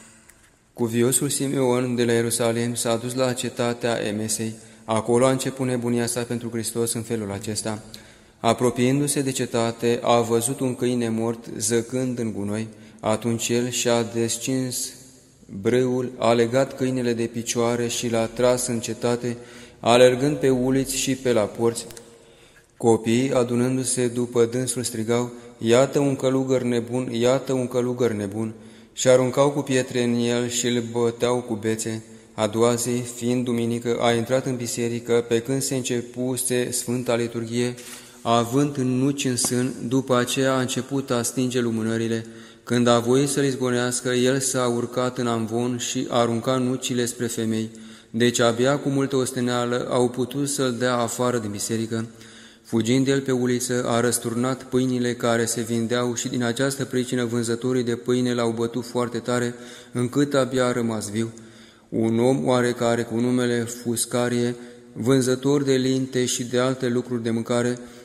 Cuviosul Simeon de la Ierusalim s-a dus la cetatea Emesei. Acolo a început nebunia sa pentru Hristos în felul acesta. Apropiindu-se de cetate, a văzut un câine mort zăcând în gunoi. Atunci el și-a descins brâul, a legat câinele de picioare și l-a tras în cetate, alergând pe uliți și pe la porți. Copiii, adunându-se după dânsul, strigau: iată un călugăr nebun, iată un călugăr nebun, și aruncau cu pietre în el și îl băteau cu bețe. A doua zi, fiind duminică, a intrat în biserică, pe când se începuse Sfânta Liturghie, având în nuci în sân, după aceea a început a stinge lumânările. Când a voit să-l izgonească, el s-a urcat în amvon și a aruncat nucile spre femei. Deci abia cu multă osteneală au putut să-l dea afară din biserică. Fugind el pe uliță, a răsturnat pâinile care se vindeau și din această pricină vânzătorii de pâine l-au bătut foarte tare, încât abia a rămas viu. Un om oarecare cu numele Fuscarie, vânzător de linte și de alte lucruri de mâncare,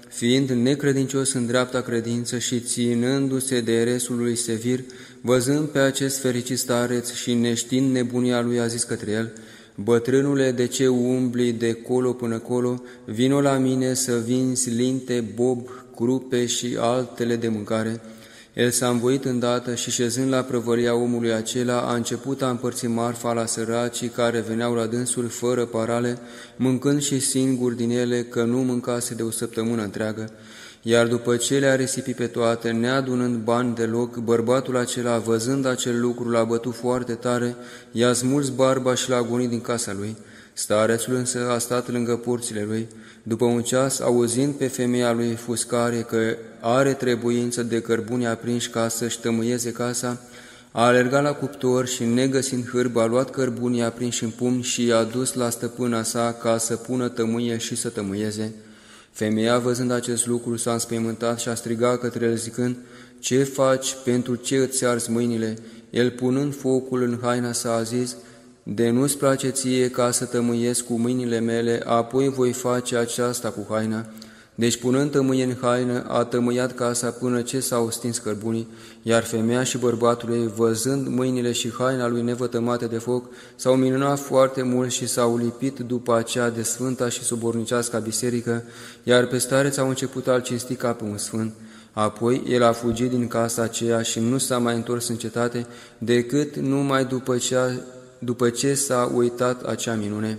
fiind necredincios în dreapta credință și ținându-se de eresul lui Sevir, văzând pe acest fericit stareț și neștiind nebunia lui, a zis către el: Bătrânule, de ce umbli de colo până colo? Vino la mine să vinzi linte, bob, crupe și altele de mâncare. El s-a învoit îndată și, șezând la prăvălia omului acela, a început a împărți marfa la săracii care veneau la dânsul fără parale, mâncând și singur din ele, că nu mâncase de o săptămână întreagă. Iar după ce le-a risipit pe toate, neadunând bani deloc, bărbatul acela, văzând acel lucru, l-a bătut foarte tare, i-a smuls barba și l-a gonit din casa lui. Starețul însă a stat lângă porțile lui. După un ceas, auzind pe femeia lui fuscare că are trebuință de cărbuni aprinși ca să-și tămâieze casa, a alergat la cuptor și, negăsind hârbă, a luat cărbunii aprinși în pumni și i-a dus la stăpâna sa ca să pună tămâie și să tămâieze. Femeia, văzând acest lucru, s-a înspăimântat și a strigat către el zicând: Ce faci? Pentru ce îți arzi mâinile? El, punând focul în haina sa, a zis: De nu-ți place ție ca să tămâiesc cu mâinile mele, apoi voi face aceasta cu haina. Deci, punând tămâie în haină, a tămâiat casa până ce s-au stins cărbunii, iar femeia și bărbatul ei, văzând mâinile și haina lui nevătămate de foc, s-au minunat foarte mult și s-au lipit după aceea de sfânta și sobornicească biserică, iar pe stareț au început a-l cinsti ca pe un sfânt. Apoi el a fugit din casa aceea și nu s-a mai întors în cetate, decât numai după ce, a, după ce s-a uitat acea minune.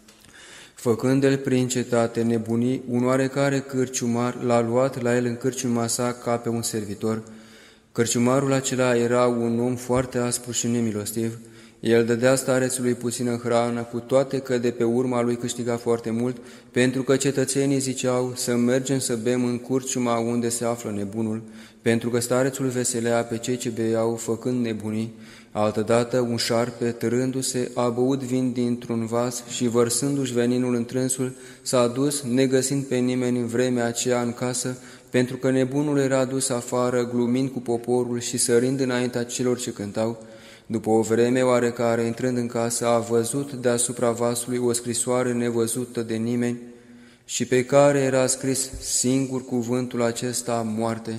Făcând-el prin cetate nebunii, un oarecare cârciumar l-a luat la el în cârciuma sa ca pe un servitor. Cârciumarul acela era un om foarte aspru și nemilostiv. El dădea starețului puțină hrană, cu toate că de pe urma lui câștiga foarte mult, pentru că cetățenii ziceau să mergem să bem în cârciuma unde se află nebunul, pentru că starețul veselea pe cei ce beau, făcând nebunii. Altădată, un șarpe, târându-se, a băut vin dintr-un vas și, vărsându-și veninul întrânsul, s-a dus, negăsind pe nimeni în vremea aceea în casă, pentru că nebunul era dus afară, glumind cu poporul și sărind înaintea celor ce cântau. După o vreme oarecare, intrând în casă, a văzut deasupra vasului o scrisoare nevăzută de nimeni și pe care era scris singur cuvântul acesta: moarte.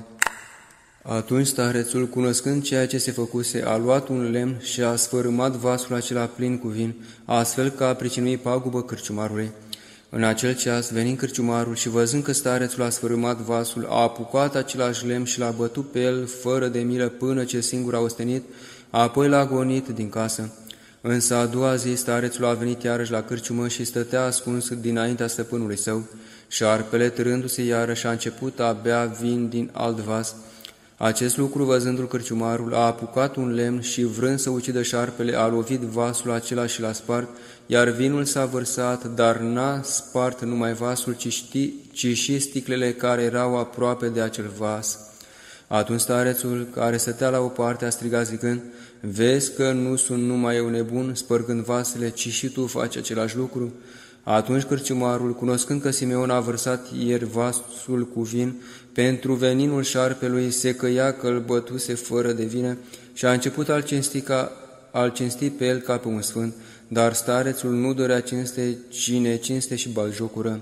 Atunci starețul, cunoscând ceea ce se făcuse, a luat un lemn și a sfărâmat vasul acela plin cu vin, astfel că a pricinui pagubă cârciumarului. În acel ceas, venind cârciumarul și văzând că starețul a sfărâmat vasul, a apucat același lemn și l-a bătut pe el fără de milă până ce singur a ostenit, apoi l-a gonit din casă. Însă a doua zi starețul a venit iarăși la cârciumă și stătea ascuns dinaintea stăpânului său. Șarpele, târându-se iarăși, a început a bea vin din alt vas. Acest lucru, văzându-l cârciumarul, a apucat un lemn și, vrând să ucidă șarpele, a lovit vasul acela și l-a spart, iar vinul s-a vărsat, dar n-a spart numai vasul, ci, ști, ci și sticlele care erau aproape de acel vas. Atunci starețul, care stătea la o parte, a strigat zicând: Vezi că nu sunt numai eu nebun, spărgând vasele, ci și tu faci același lucru? Atunci cârciumarul, cunoscând că Simeon a vărsat ieri vasul cu vin, pentru veninul șarpelui se căia că îl bătuse fără de vină și a început al cinsti, ca, al cinsti pe el ca pe un sfânt, dar starețul nu dorea cinste, ci necinste și baljocură.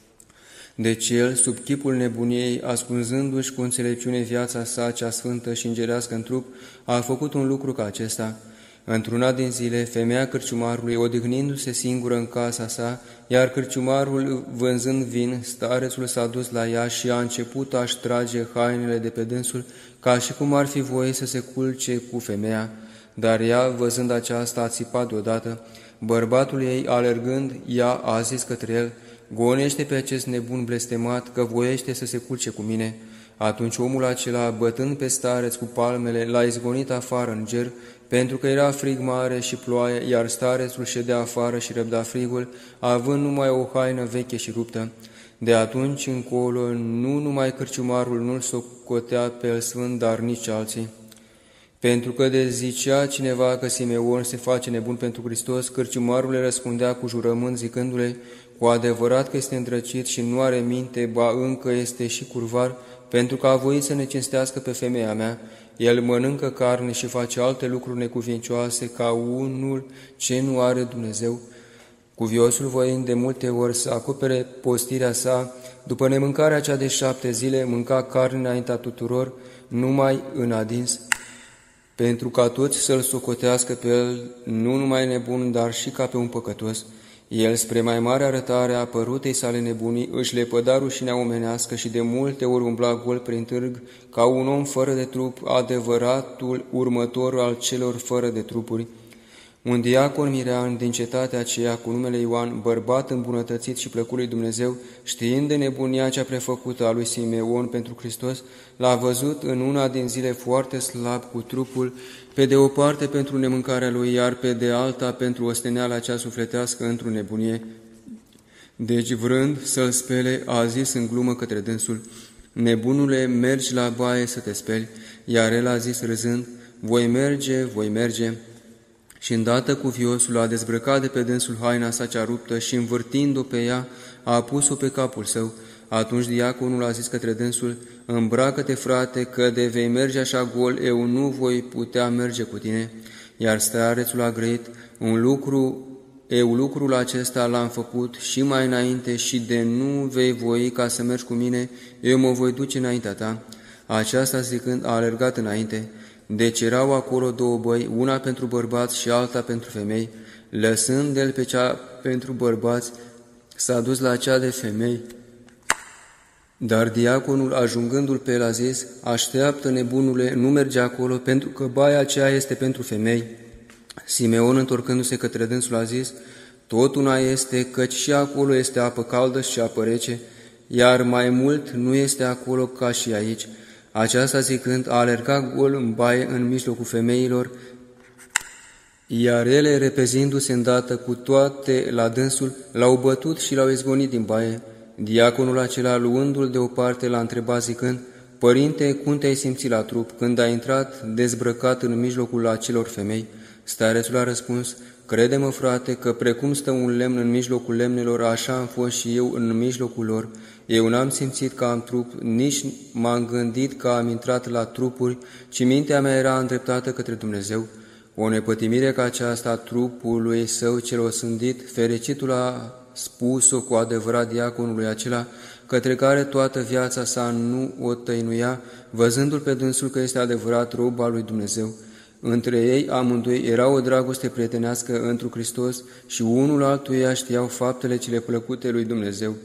Deci el, sub chipul nebuniei, ascunzându-și cu înțelepciune viața sa cea sfântă și îngerească în trup, a făcut un lucru ca acesta. Într-una din zile, femeia cârciumarului, odihnindu-se singură în casa sa, iar cârciumarul, vânzând vin, starețul s-a dus la ea și a început a-și trage hainele de pe dânsul, ca și cum ar fi voie să se culce cu femeia. Dar ea, văzând aceasta, a țipat deodată. Bărbatul ei, alergând, ea a zis către el: Gonește pe acest nebun blestemat, că voiește să se culce cu mine. Atunci omul acela, bătând pe stareț cu palmele, l-a izgonit afară în ger, pentru că era frig mare și ploaie, iar starețul ședea afară și răbda frigul, având numai o haină veche și ruptă. De atunci încolo, nu numai cârciumarul nu-l socotea pe el sfânt, dar nici alții. Pentru că de zicea cineva că Simeon se face nebun pentru Hristos, cârciumarul le răspundea cu jurământ zicându-le: Cu adevărat că este îndrăcit și nu are minte, ba încă este și curvar, pentru că a voit să ne cinstească pe femeia mea. El mănâncă carne și face alte lucruri necuvincioase ca unul ce nu are Dumnezeu. Cuviosul voind de multe ori să acopere postirea sa, după nemâncarea cea de șapte zile, mânca carne înaintea tuturor, numai în adins, pentru ca toți să-l socotească pe el, nu numai nebun, dar și ca pe un păcătos. El, spre mai mare arătare a părutei sale nebunii, își lepăda rușinea omenească și de multe ori umbla gol prin târg, ca un om fără de trup, adevăratul următor al celor fără de trupuri. Un diacon mirean din cetatea aceea, cu numele Ioan, bărbat îmbunătățit și plăcut lui Dumnezeu, știind de nebunia cea prefăcută a lui Simeon pentru Hristos, l-a văzut în una din zile foarte slab cu trupul, pe de o parte pentru nemâncarea lui, iar pe de alta pentru osteneala cea sufletească într-o nebunie. Deci, vrând să-l spele, a zis în glumă către dânsul: „Nebunule, mergi la baie să te speli.” Iar el a zis râzând: „Voi merge, voi merge.” Și îndată cuviosul a dezbrăcat de pe dânsul haina sa cea ruptă și, învârtind-o pe ea, a pus-o pe capul său. Atunci diaconul a zis către dânsul: „Îmbracă-te, frate, că de vei merge așa gol, eu nu voi putea merge cu tine.” Iar starețul a grăit: „Un lucru, eu lucrul acesta l-am făcut și mai înainte și de nu vei voi ca să mergi cu mine, eu mă voi duce înaintea ta.” Aceasta zicând a alergat înainte. Deci erau acolo două băi, una pentru bărbați și alta pentru femei. Lăsând el pe cea pentru bărbați, s-a dus la cea de femei. Dar diaconul, ajungându-l pe el, a zis: „Așteaptă, nebunule, nu merge acolo, pentru că baia aceea este pentru femei.” Simeon, întorcându-se către dânsul, a zis: „Tot una este, căci și acolo este apă caldă și apă rece, iar mai mult nu este acolo ca și aici.” Aceasta zicând, a alergat gol în baie în mijlocul femeilor, iar ele, repezindu-se îndată cu toate la dânsul, l-au bătut și l-au izgonit din baie. Diaconul acela, luându-l deoparte, l-a întrebat zicând: „Părinte, cum te-ai simțit la trup când ai intrat dezbrăcat în mijlocul acelor femei?” Starețul a răspuns: „Crede-mă, frate, că precum stă un lemn în mijlocul lemnelor, așa am fost și eu în mijlocul lor. Eu n-am simțit că am trup, nici m-am gândit că am intrat la trupuri, ci mintea mea era îndreptată către Dumnezeu.” O nepătimire ca aceasta a trupului său cel osândit, fericitul a spus-o cu adevărat diaconului acela, către care toată viața sa nu o tăinuia, văzându-l pe dânsul că este adevărat rob al lui Dumnezeu. Între ei amândoi era o dragoste prietenească întru Hristos și unul altuia știau faptele cele plăcute lui Dumnezeu.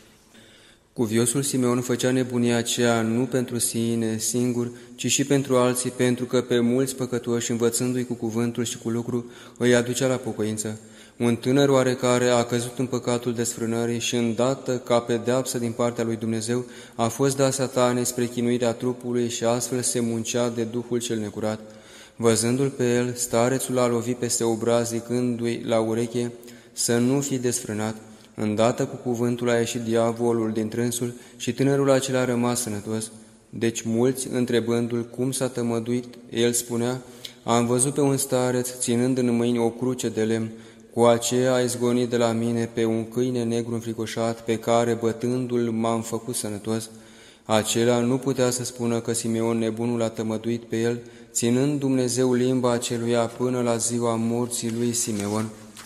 Cuviosul Simeon făcea nebunia aceea nu pentru sine singur, ci și pentru alții, pentru că pe mulți păcătoși, învățându-i cu cuvântul și cu lucru, îi aducea la pocăință. Un tânăr oarecare a căzut în păcatul desfrânării și, îndată ca pedeapsă din partea lui Dumnezeu, a fost dat Satanei spre chinuirea trupului și astfel se muncea de Duhul cel necurat. Văzându-l pe el, starețul a lovit peste obraz, zicându-i la ureche să nu fi desfrânat. Îndată cu cuvântul a ieșit diavolul din trânsul și tânărul acela a rămas sănătos. Deci mulți, întrebându-l cum s-a tămăduit, el spunea: „Am văzut pe un stareț ținând în mâini o cruce de lemn, cu aceea a izgonit de la mine pe un câine negru înfricoșat, pe care, bătându-l, m-am făcut sănătos.” Acela nu putea să spună că Simeon nebunul a tămăduit pe el, ținând Dumnezeu limba aceluia până la ziua morții lui Simeon.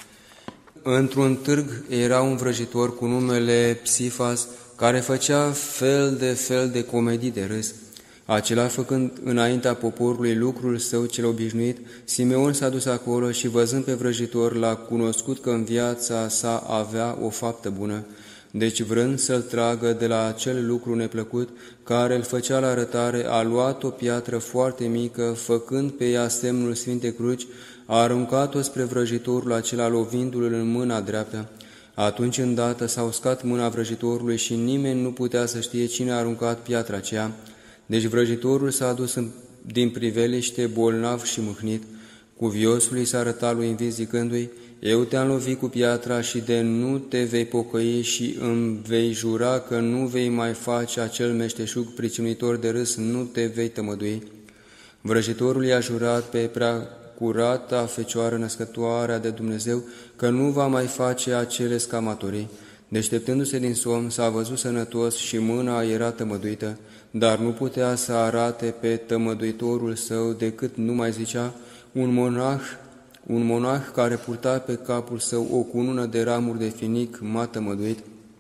Într-un târg era un vrăjitor cu numele Psifas, care făcea fel de fel de comedii de râs. Acela, făcând înaintea poporului lucrul său cel obișnuit, Simeon s-a dus acolo și, văzând pe vrăjitor, l-a cunoscut că în viața sa avea o faptă bună. Deci, vrând să-l tragă de la acel lucru neplăcut care îl făcea la arătare, a luat o piatră foarte mică, făcând pe ea semnul Sfinte Cruci, a aruncat-o spre vrăjitorul acela, lovindu-l în mâna dreaptă. Atunci îndată s-a uscat mâna vrăjitorului și nimeni nu putea să știe cine a aruncat piatra aceea. Deci vrăjitorul s-a adus din priveliște bolnav și mâhnit. Cuviosul i s-a arătat lui invis zicându-i: „Eu te-am lovit cu piatra și de nu te vei pocăi și îmi vei jura că nu vei mai face acel meșteșug pricinuitor de râs, nu te vei tămădui.” Vrăjitorul i-a jurat pe prea curata Fecioară Născătoarea de Dumnezeu că nu va mai face acele scamatorii. Deșteptându-se din somn, s-a văzut sănătos și mâna era tămăduită, dar nu putea să arate pe tămăduitorul său decât nu mai zicea: „Un monah un monah care purta pe capul său o cunună de ramuri de finic m-a tămăduit.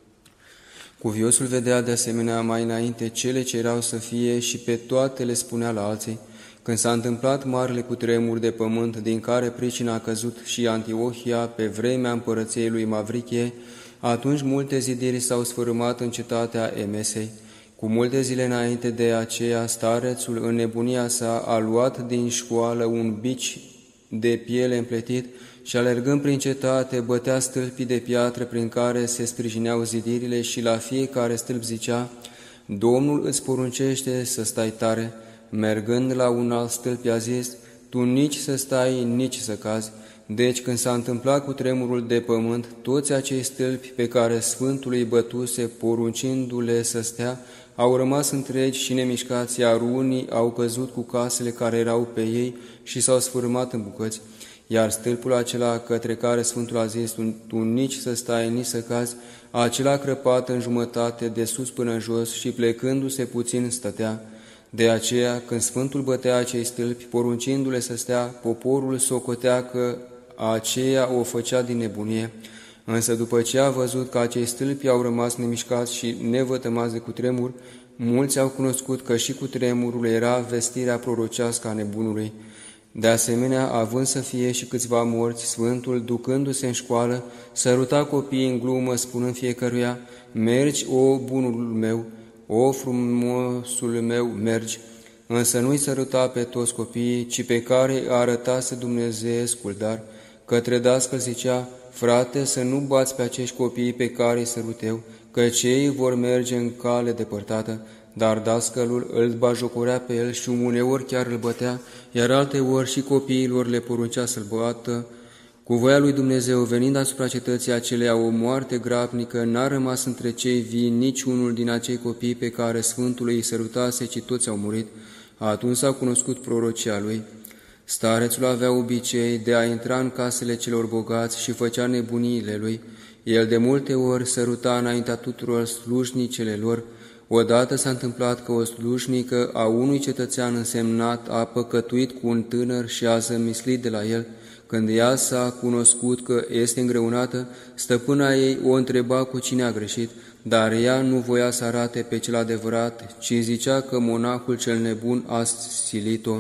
Cuviosul vedea de asemenea mai înainte cele ce erau să fie și pe toate le spunea la alții. Când s-a întâmplat marele cutremur de pământ, din care pricina a căzut și Antiohia pe vremea împărăției lui Mavrichie, atunci multe zidiri s-au sfărâmat în cetatea Emesei. Cu multe zile înainte de aceea, starețul, în nebunia sa, a luat din școală un bici de piele împletit și, alergând prin cetate, bătea stâlpii de piatră prin care se sprijineau zidirile și la fiecare stâlp zicea: Domnul îți poruncește să stai tare. Mergând la un alt stâlp, i-a zis: Tu nici să stai, nici să cazi. Deci, când s-a întâmplat cu tremurul de pământ, toți acei stâlpi pe care Sfântul îi bătuse, poruncindu-le să stea, au rămas întregi și nemișcați, iar unii au căzut cu casele care erau pe ei și s-au sfârmat în bucăți. Iar stâlpul acela către care Sfântul a zis: Tu nici să stai, nici să cazi, acela crăpat în jumătate, de sus până în jos, și plecându-se puțin stătea. De aceea, când Sfântul bătea acei stâlpi, poruncindu-le să stea, poporul socotea că aceea o făcea din nebunie. Însă după ce a văzut că acei stâlpi au rămas nemișcați și nevătămați de cutremur, mulți au cunoscut că și cutremurul era vestirea prorocească a nebunului. De asemenea, având să fie și câțiva morți, Sfântul, ducându-se în școală, săruta copiii în glumă, spunând fiecăruia: Mergi, o bunul meu, o frumosul meu, mergi. Însă nu-i săruta pe toți copiii, ci pe care arătase Dumnezeescul dar. Către dascăl zicea: Frate, să nu bați pe acești copii pe care îi sărut eu, căci ei vor merge în cale depărtată. Dar dascălul îl bajocorea pe el și uneori chiar îl bătea, iar alteori și copiilor le poruncea să-l bată. Cu voia lui Dumnezeu, venind asupra cetății aceleia o moarte grabnică, n-a rămas între cei vii niciunul din acei copii pe care Sfântul îi sărutase, ci toți au murit. Atunci s-a cunoscut prorocia lui. Starețul avea obicei de a intra în casele celor bogați și făcea nebuniile lui. El de multe ori săruta înaintea tuturor slujnicele lor. Odată s-a întâmplat că o slujnică a unui cetățean însemnat a păcătuit cu un tânăr și a zămislit de la el. Când ea s-a cunoscut că este îngreunată, stăpâna ei o întreba cu cine a greșit, dar ea nu voia să arate pe cel adevărat, ci zicea că monahul cel nebun a silit-o.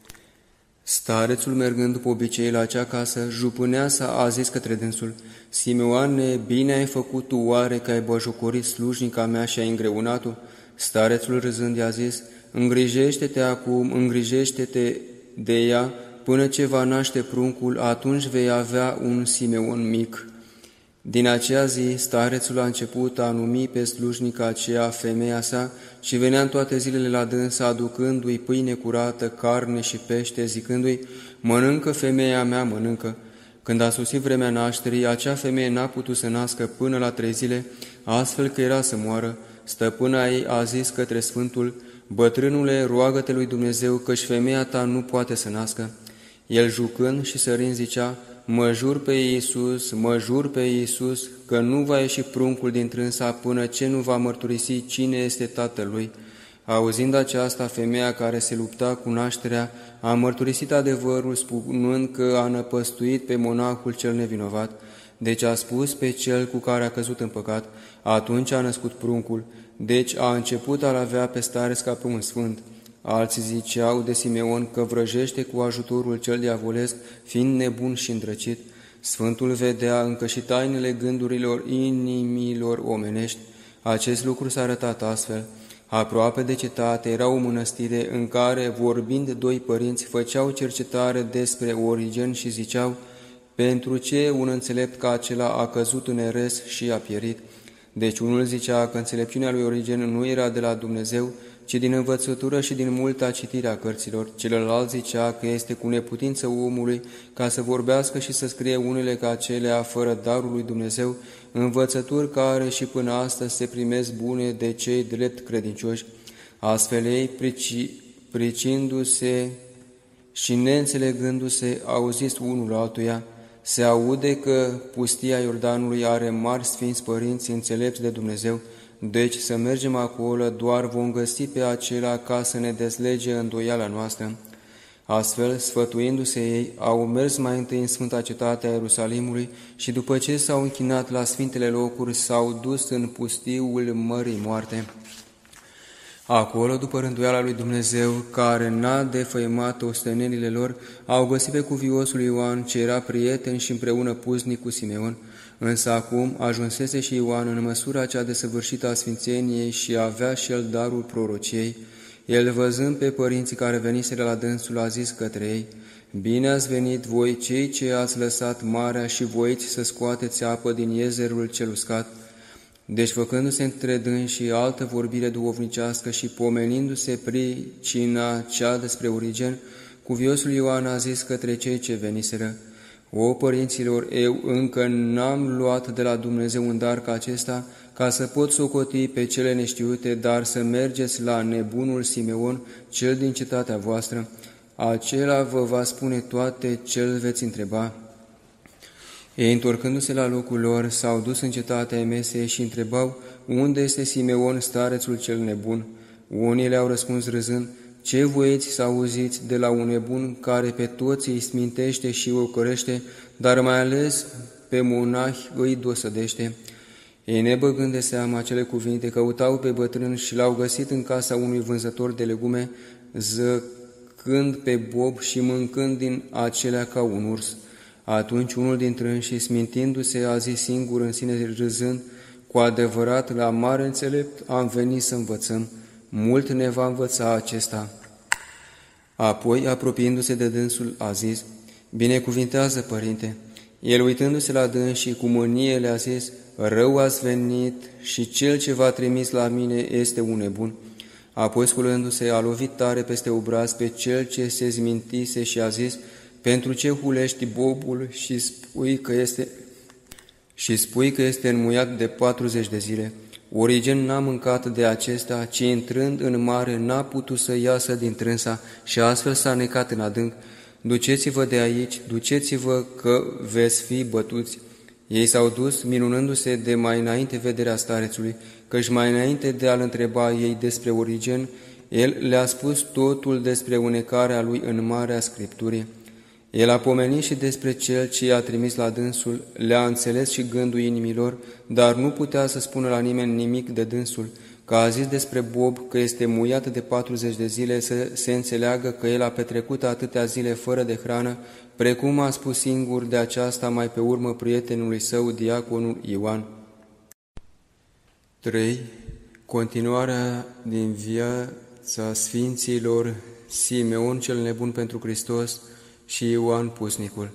Starețul, mergând după obicei la acea casă, jupâneasa a zis către dânsul: Simeoane, bine ai făcut tu oare că ai băjocorit slujnica mea și ai îngreunat-o? Starețul, râzând, i-a zis: Îngrijește-te acum, îngrijește-te de ea, până ce va naște pruncul, atunci vei avea un Simeon mic. Din aceea zi, starețul a început a numi pe slujnica aceea femeia sa și venea în toate zilele la dânsa, aducându-i pâine curată, carne și pește, zicându-i: Mănâncă, femeia mea, mănâncă. Când a sosit vremea nașterii, acea femeie n-a putut să nască până la trei zile, astfel că era să moară. Stăpâna ei a zis către Sfântul: Bătrânule, roagă-te lui Dumnezeu, căci femeia ta nu poate să nască. El, jucând și sărind, zicea: Mă jur pe Iisus, mă jur pe Iisus, că nu va ieși pruncul din trânsa până ce nu va mărturisi cine este tatăl lui. Auzind aceasta, femeia care se lupta cu nașterea a mărturisit adevărul, spunând că a năpăstuit pe monahul cel nevinovat. Deci a spus pe cel cu care a căzut în păcat. Atunci a născut pruncul. Deci a început a-l avea pe stareț ca pe un sfânt. Alții ziceau de Simeon că vrăjește cu ajutorul cel diavolesc, fiind nebun și îndrăcit. Sfântul vedea încă și tainele gândurilor inimilor omenești. Acest lucru s-a arătat astfel. Aproape de cetate era o mănăstire în care, vorbind doi părinți, făceau cercetare despre Origen și ziceau: Pentru ce un înțelept ca acela a căzut în eres și a pierit? Deci unul zicea că înțelepciunea lui Origen nu era de la Dumnezeu, ci din învățătură și din multa citire a cărților. Celălalt zicea că este cu neputință omului ca să vorbească și să scrie unele ca acelea fără darul lui Dumnezeu, învățături care și până astăzi se primesc bune de cei drept credincioși. Astfel ei, prici, pricindu-se și neînțelegându-se, au zis unul altuia: Se aude că pustia Iordanului are mari sfinți părinți înțelepți de Dumnezeu, deci să mergem acolo, doar vom găsi pe acela ca să ne deslege îndoiala noastră. Astfel, sfătuindu-se ei, au mers mai întâi în Sfânta Cetate a Ierusalimului și după ce s-au închinat la sfintele locuri, s-au dus în pustiul Mării Moarte. Acolo, după rânduiala lui Dumnezeu, care n-a defăimat ostenerile lor, au găsit pe cuviosul Ioan, ce era prieten și împreună puznic cu Simeon. Însă acum ajunsese și Ioan în măsura cea desăvârșită a sfințeniei și avea și el darul prorociei. El, văzând pe părinții care veniseră la dânsul, a zis către ei: Bine ați venit voi, cei ce ați lăsat marea și voiți să scoateți apă din iezerul cel uscat. Deci, făcându-se între dânsii altă vorbire duhovnicească și pomenindu-se pricina cea despre Origen, cuviosul Ioan a zis către cei ce veniseră: O, părinților, eu încă n-am luat de la Dumnezeu un dar ca acesta, ca să pot socoti pe cele neștiute, dar să mergeți la nebunul Simeon, cel din cetatea voastră. Acela vă va spune toate ce-l veți întreba. Ei, întorcându-se la locul lor, s-au dus în cetatea Emesei și întrebau: Unde este Simeon, starețul cel nebun? Unii le-au răspuns râzând: Ce voieți să auziți de la un nebun care pe toți îi smintește și îi ocărește, dar mai ales pe monahi îi dosădește? Ei, nebăgând de seama acele cuvinte, căutau pe bătrân și l-au găsit în casa unui vânzător de legume, zăcând pe bob și mâncând din acelea ca un urs. Atunci unul dintre înși, smintindu-se, a zis singur în sine râzând: Cu adevărat, la mare înțelept am venit să învățăm. Mult ne va învăța acesta. Apoi, apropiindu-se de dânsul, a zis: Binecuvintează, părinte. El, uitându-se la dâns și cu mânie, le-a zis: Rău ați venit și cel ce v-a trimis la mine este un nebun. Apoi, sculându-se, a lovit tare peste obraz pe cel ce se zmintise și a zis: Pentru ce hulești bobul și spui că este, și spui că este înmuiat de patruzeci de zile? Origen n-a mâncat de acesta, ci intrând în mare n-a putut să iasă din trânsa și astfel s-a necat în adânc. Duceți-vă de aici, duceți-vă că veți fi bătuți. Ei s-au dus, minunându-se de mai înainte vederea starețului, căci mai înainte de a-l întreba ei despre Origen, el le-a spus totul despre unecarea lui în Marea Scripturii. El a pomenit și despre cel ce i-a trimis la dânsul, le-a înțeles și gândul inimilor, dar nu putea să spună la nimeni nimic de dânsul, că a zis despre Bob că este muiat de patruzeci de zile, să se înțeleagă că el a petrecut atâtea zile fără de hrană, precum a spus singur de aceasta mai pe urmă prietenului său, diaconul Ioan. trei. Continuarea din viața sfinților Simeon cel nebun pentru Hristos și Ioan Pusnicul.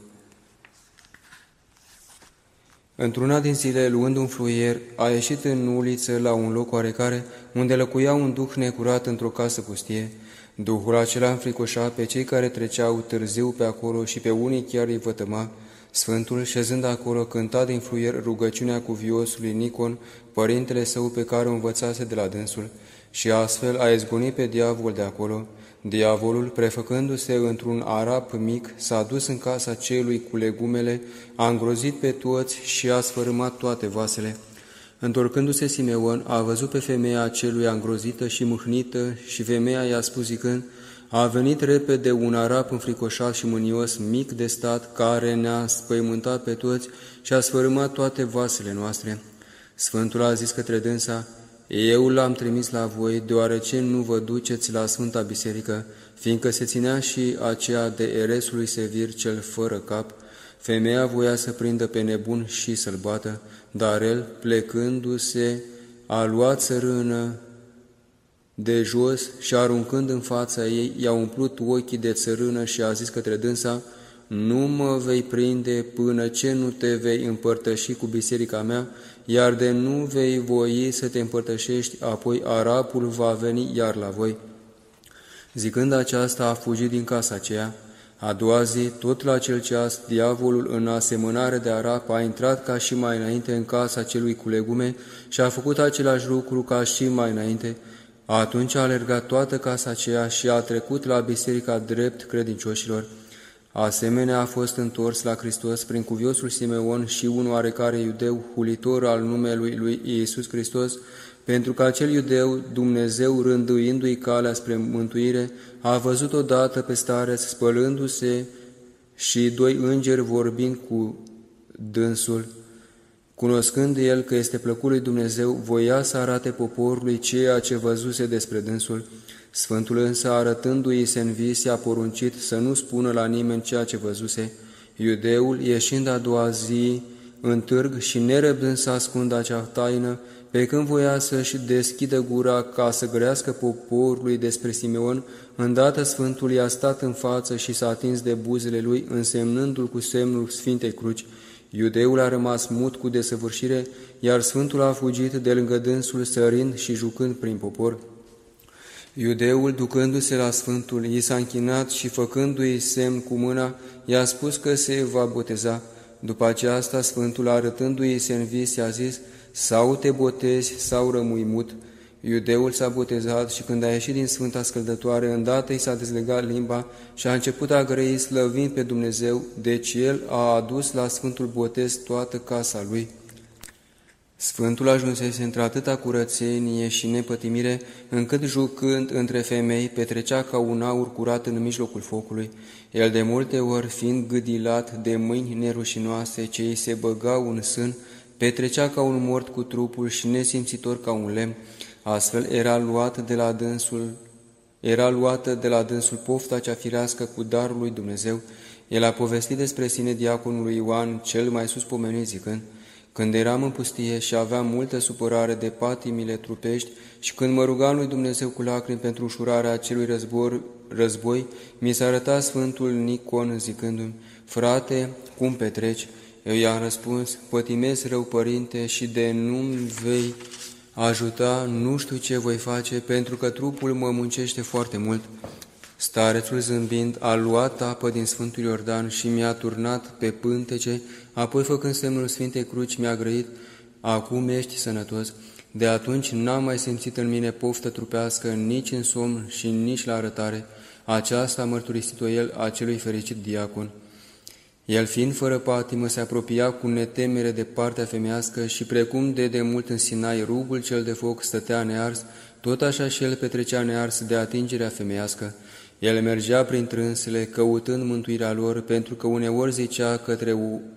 Într-una din zile, luând un fluier, a ieșit în uliță la un loc oarecare, unde locuia un duh necurat într-o casă pustie. Duhul acela înfricoșa pe cei care treceau târziu pe acolo și pe unii chiar îi vătăma. Sfântul, șezând acolo, cânta din fluier rugăciunea cuviosului Nicon, părintele său pe care o învățase de la dânsul, și astfel a izgonit pe diavol de acolo. Diavolul, prefăcându-se într-un arap mic, s-a dus în casa celui cu legumele, a îngrozit pe toți și a sfărâmat toate vasele. Întorcându-se Simeon, a văzut pe femeia aceluia îngrozită și mâhnită și femeia i-a spus zicând: A venit repede un arap înfricoșat și mânios, mic de stat, care ne-a spăimântat pe toți și a sfărâmat toate vasele noastre. Sfântul a zis către dânsa: Eu l-am trimis la voi, deoarece nu vă duceți la Sfânta Biserică, fiindcă se ținea și aceea de eresului Sevir cel fără cap. Femeia voia să prindă pe nebun și să-l bată, dar el, plecându-se, a luat țărână de jos și, aruncând în fața ei, i-a umplut ochii de țărână și a zis către dânsa: Nu mă vei prinde până ce nu te vei împărtăși cu biserica mea, iar de nu vei voi să te împărtășești, apoi arapul va veni iar la voi. Zicând aceasta, a fugit din casa aceea. A doua zi, tot la acel ceas, diavolul, în asemănare de arap, a intrat ca și mai înainte în casa celui cu legume și a făcut același lucru ca și mai înainte. Atunci a alergat toată casa aceea și a trecut la biserica drept credincioșilor. Asemenea a fost întors la Hristos prin cuviosul Simeon și un oarecare iudeu, hulitor al numelui lui Iisus Hristos, pentru că acel iudeu, Dumnezeu rânduindu-i calea spre mântuire, a văzut odată pe stareț spălându-se și doi îngeri vorbind cu dânsul. Cunoscând el că este plăcut lui Dumnezeu, voia să arate poporului ceea ce văzuse despre dânsul. Sfântul însă, arătându-i se în vis, i-a poruncit să nu spună la nimeni ceea ce văzuse. Iudeul, ieșind a doua zi în târg și nerăbdând să ascundă acea taină, pe când voia să-și deschidă gura ca să grăiască poporului despre Simeon, îndată Sfântul i-a stat în față și s-a atins de buzele lui, însemnându-l cu semnul Sfintei Cruci. Iudeul a rămas mut cu desăvârșire, iar Sfântul a fugit de lângă dânsul, sărind și jucând prin popor. Iudeul, ducându-se la Sfântul, i s-a închinat și, făcându-i semn cu mâna, i-a spus că se va boteza. După aceasta, Sfântul, arătându-i se în vis, i-a zis: sau te botezi, sau rămâi mut. Iudeul s-a botezat și când a ieșit din Sfânta Scăldătoare, îndată i s-a dezlegat limba și a început a grăi slăvind pe Dumnezeu, deci el a adus la Sfântul Botez toată casa lui. Sfântul ajunsese într-atâta curățenie și nepătimire, încât, jucând între femei, petrecea ca un aur curat în mijlocul focului. El de multe ori, fiind gâdilat de mâini nerușinoase ce îi se băgau în sân, petrecea ca un mort cu trupul și nesimțitor ca un lemn. Astfel era luat de la dânsul, era luată de la dânsul pofta cea firească cu darul lui Dumnezeu. El a povestit despre sine diaconului Ioan, cel mai sus pomenit, zicând: când eram în pustie și aveam multă supărare de patimile trupești și când mă rugam lui Dumnezeu cu lacrimi pentru ușurarea acelui război, război mi s-a arătat Sfântul Nicon zicându-mi: frate, cum petreci? Eu i-am răspuns: pătimesc rău, părinte, și de nu-mi vei ajuta, nu știu ce voi face, pentru că trupul mă muncește foarte mult. Starețul, zâmbind, a luat apă din Sfântul Iordan și mi-a turnat pe pântece, apoi, făcând semnul Sfintei Cruci, mi-a grăit: acum ești sănătos. De atunci n-am mai simțit în mine poftă trupească, nici în somn și nici la arătare. Aceasta a mărturisit-o el acelui fericit diacon. El, fiind fără patimă, se apropia cu netemere de partea femească și, precum de demult în Sinai rugul cel de foc stătea nears, tot așa și el petrecea nears de atingerea femeiască. El mergea prin trânsele, căutând mântuirea lor, pentru că uneori zicea către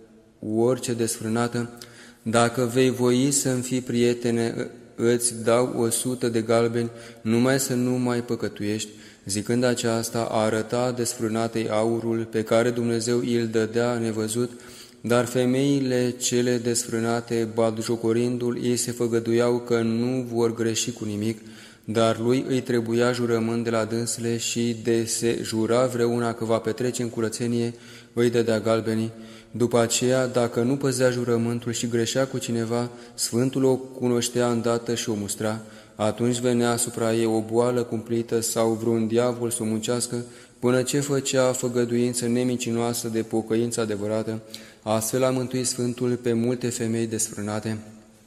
orice desfrânată: dacă vei voi să-mi fii prietene, îți dau o sută de galbeni, numai să nu mai păcătuiești. Zicând aceasta, a arătat desfrânatei aurul pe care Dumnezeu îl dădea nevăzut, dar femeile cele desfrânate, batjocorindu-l, ei se făgăduiau că nu vor greși cu nimic, dar lui îi trebuia jurământ de la dânsele și de se jura vreuna că va petrece în curățenie, îi dădea galbenii. După aceea, dacă nu păzea jurământul și greșea cu cineva, Sfântul o cunoștea îndată și o mustra. Atunci venea asupra ei o boală cumplită sau vreun diavol să o muncească, până ce făcea făgăduință nemincinoasă de pocăință adevărată. Astfel a mântuit Sfântul pe multe femei desfrânate.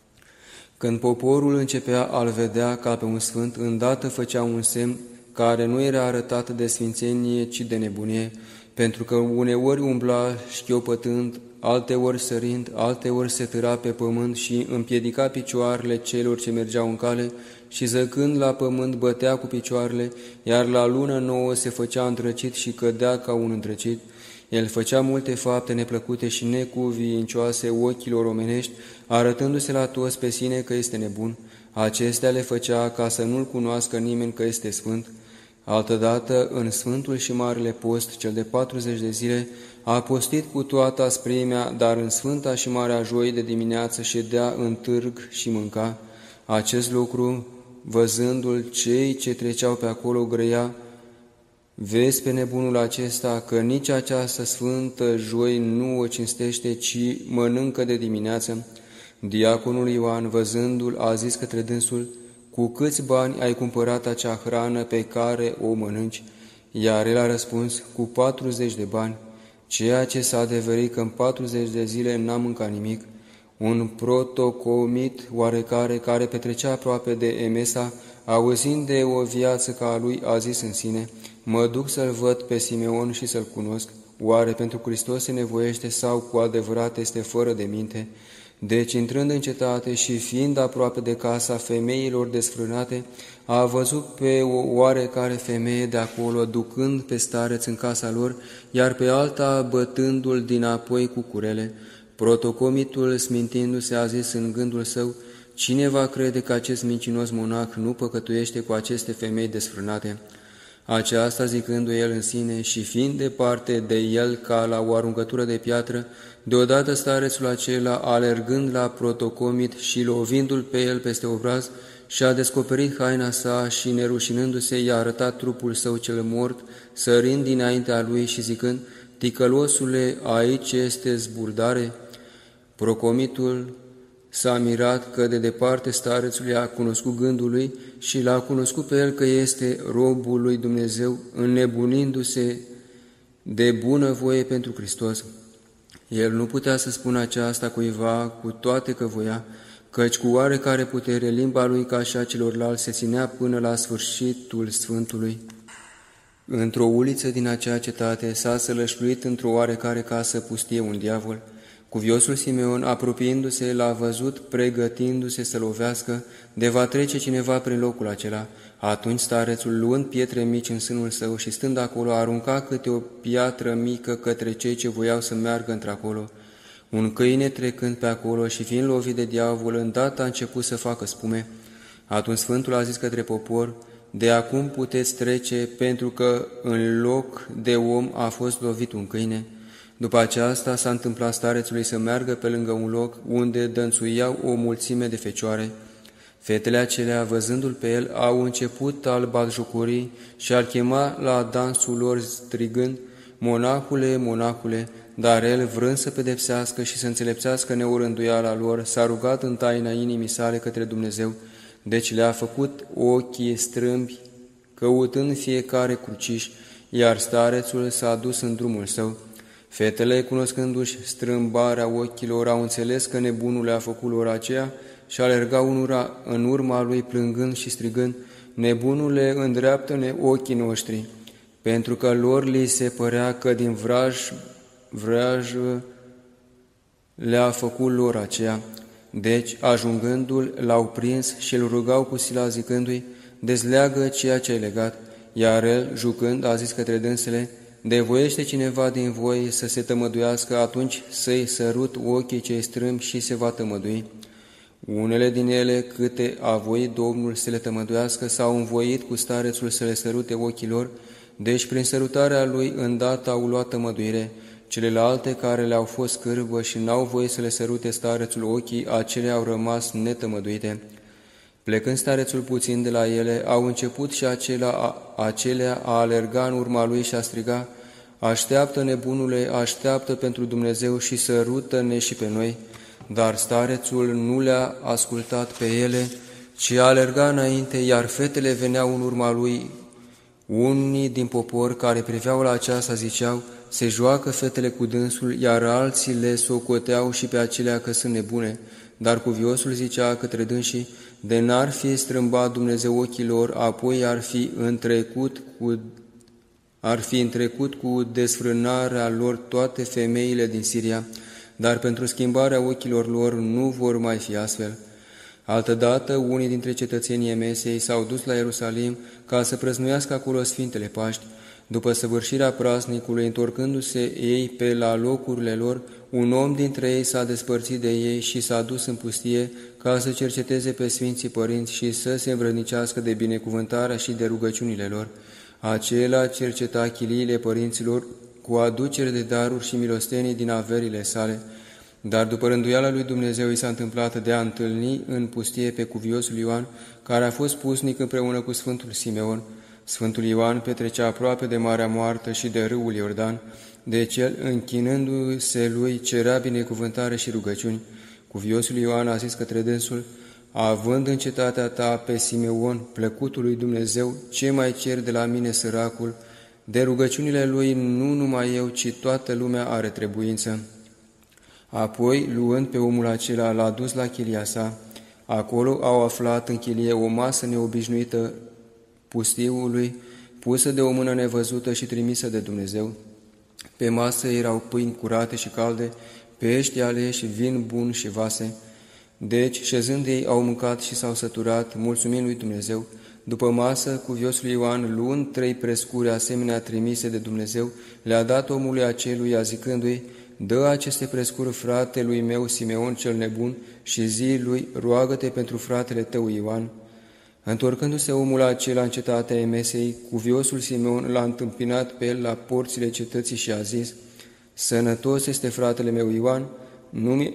Când poporul începea a-l vedea ca pe un sfânt, îndată făcea un semn care nu era arătat de sfințenie, ci de nebunie, pentru că uneori umbla șchiopătând, alteori sărind, alteori se târa pe pământ și împiedica picioarele celor ce mergeau în cale și, zăcând la pământ, bătea cu picioarele, iar la lună nouă se făcea îndrăcit și cădea ca un îndrăcit. El făcea multe fapte neplăcute și necuvincioase ochilor omenești, arătându-se la toți pe sine că este nebun. Acestea le făcea ca să nu-l cunoască nimeni că este sfânt. Altădată, în Sfântul și Marele Post, cel de patruzeci de zile, a postit cu toată asprimea, dar în Sfânta și Marea Joi de dimineață ședea în târg și mânca. Acest lucru, văzându-l, cei ce treceau pe acolo grăia: vezi pe nebunul acesta că nici această Sfântă Joi nu o cinstește, ci mănâncă de dimineață. Diaconul Ioan, văzându-l, a zis către dânsul: cu câți bani ai cumpărat acea hrană pe care o mănânci? Iar el a răspuns: cu patruzeci de bani. Ceea ce s-a adeverit că în patruzeci de zile n-a mâncat nimic. Un protocomit oarecare, care petrecea aproape de Emesa, auzind de o viață ca a lui, a zis în sine: mă duc să-l văd pe Simeon și să-l cunosc. Oare pentru Hristos se nevoiește sau cu adevărat este fără de minte? Deci, intrând în cetate și fiind aproape de casa femeilor desfrânate, a văzut pe o oarecare femeie de acolo, ducând pe stareț în casa lor, iar pe alta bătându-l dinapoi cu curele. Protocomitul, smintindu-se, a zis în gândul său: cine va crede că acest mincinos monac nu păcătuiește cu aceste femei desfrânate? Aceasta zicându el în sine și fiind departe de el ca la o aruncătură de piatră, deodată starețul acela, alergând la protocomit și lovindu-l pe el peste obraz, și-a descoperit haina sa și, nerușinându-se, i-a arătat trupul său cel mort, sărind dinaintea lui și zicând: ticălosule, aici este zburdare? Procomitul s-a mirat că de departe starețul i-a cunoscut gândul lui și l-a cunoscut pe el că este robul lui Dumnezeu, înnebunindu-se de bună voie pentru Hristos. El nu putea să spună aceasta cuiva, cu toate că voia, căci cu oarecare putere limba lui ca și a celorlalți se ținea până la sfârșitul Sfântului. Într-o uliță din acea cetate s-a sălășluit într-o oarecare casă pustie un diavol. Cuviosul Simeon, apropiindu-se, l-a văzut pregătindu-se să lovească, de va trece cineva prin locul acela. Atunci starețul, luând pietre mici în sânul său și stând acolo, arunca câte o piatră mică către cei ce voiau să meargă într-acolo. Un câine trecând pe acolo și fiind lovit de diavol, îndată a început să facă spume. Atunci Sfântul a zis către popor: de acum puteți trece, pentru că în loc de om a fost lovit un câine. După aceasta s-a întâmplat starețului să meargă pe lângă un loc unde dănțuiau o mulțime de fecioare. Fetele acelea, văzându-l pe el, au început a-l batjocori și a-l chema la dansul lor strigând: monahule, monahule, dar el, vrând să pedepsească și să înțelepțească neurânduiala lor, s-a rugat în taina inimii sale către Dumnezeu, deci le-a făcut ochii strâmbi, căutând fiecare cruciș, iar starețul s-a dus în drumul său. Fetele, cunoscându-și strâmbarea ochilor, au înțeles că nebunul le-a făcut lor aceea și alergau unura în urma lui plângând și strigând: nebunule, îndreaptă-ne ochii noștri, pentru că lor li se părea că din vraj, vraj le-a făcut lor aceea. Deci, ajungându-l, l-au prins și îl rugau cu sila zicându-i: dezleagă ceea ce ai legat. Iar el, jucând, a zis către dânsele: de voiește cineva din voi să se tămăduiască, atunci să-i sărut ochii cei strâmbi și se va tămădui. Unele din ele, câte a voit Domnul să le tămăduiască, s-au învoit cu starețul să le sărute ochii lor, deci prin sărutarea lui îndată au luat tămăduire. Celelalte care le-au fost scârbă și n-au voie să le sărute starețul ochii, acelea au rămas netămăduite. Plecând starețul puțin de la ele, au început și acelea, acelea a alerga în urma lui și a striga: așteaptă, nebunule, așteaptă pentru Dumnezeu și sărută-ne și pe noi. Dar starețul nu le-a ascultat pe ele, ci a alergat înainte, iar fetele veneau în urma lui. Unii din popor care priveau la aceasta ziceau: se joacă fetele cu dânsul, iar alții le socoteau și pe acelea că sunt nebune. Dar cuviosul zicea către dânsii: de n-ar fi strâmbat Dumnezeu ochii lor, apoi ar fi întrecut cu, ar fi întrecut cu desfrânarea lor toate femeile din Siria, dar pentru schimbarea ochilor lor nu vor mai fi astfel. Altădată, unii dintre cetățenii Emesei s-au dus la Ierusalim ca să prăznuiască acolo Sfintele Paști. După săvârșirea praznicului, întorcându-se ei pe la locurile lor, un om dintre ei s-a despărțit de ei și s-a dus în pustie ca să cerceteze pe Sfinții Părinți și să se învrednicească de binecuvântarea și de rugăciunile lor. Acela cerceta chiliile părinților cu aducere de daruri și milostenii din averile sale. Dar după rânduiala lui Dumnezeu i s-a întâmplat de a întâlni în pustie pe cuviosul Ioan, care a fost pusnic împreună cu Sfântul Simeon. Sfântul Ioan petrecea aproape de Marea Moartă și de râul Iordan, deci el, închinându-se lui, cerea binecuvântare și rugăciuni. Cuviosul Ioan a zis către dânsul: având în cetatea ta pe Simeon, plăcutul lui Dumnezeu, ce mai cer de la mine săracul? De rugăciunile lui nu numai eu, ci toată lumea are trebuință. Apoi, luând pe omul acela, l-a dus la chilia sa. Acolo au aflat în chilie o masă neobișnuită pustiului, pusă de o mână nevăzută și trimisă de Dumnezeu. Pe masă erau pâini curate și calde, pești aleși, vin bun și vase. Deci, șezând ei, au mâncat și s-au săturat, mulțumind lui Dumnezeu. După masă, cuviosul Ioan, luând trei prescuri asemenea trimise de Dumnezeu, le-a dat omului aceluia, zicându-i: dă aceste prescuri fratelui meu Simeon cel nebun și zi lui: roagă-te pentru fratele tău Ioan. Întorcându-se omul acela în cetatea Emesei, cuviosul Simeon l-a întâmpinat pe el la porțile cetății și a zis: sănătos este fratele meu Ioan, nu mi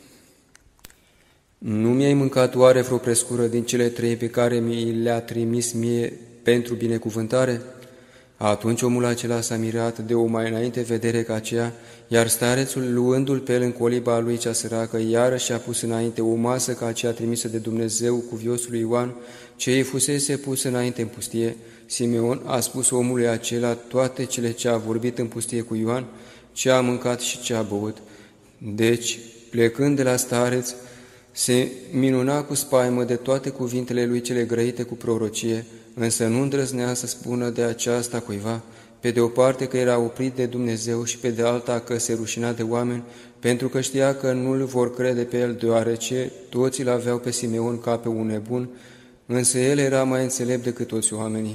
Nu mi-ai mâncat oare vreo prescură din cele trei pe care mi le-a trimis mie pentru binecuvântare? Atunci omul acela s-a mirat de o mai înainte vedere ca aceea, iar starețul, luându-l pe el în coliba lui cea săracă, iarăși a pus înainte o masă ca aceea trimisă de Dumnezeu cuviosului Ioan, ce îi fusese pus înainte în pustie. Simeon a spus omului acela toate cele ce a vorbit în pustie cu Ioan, ce a mâncat și ce a băut. Deci, plecând de la stareț, se minuna cu spaimă de toate cuvintele lui cele grăite cu prorocie, însă nu îndrăznea să spună de aceasta cuiva, pe de o parte că era oprit de Dumnezeu și pe de alta că se rușina de oameni, pentru că știa că nu-l vor crede pe el, deoarece toți îl aveau pe Simeon ca pe un nebun, însă el era mai înțelept decât toți oamenii.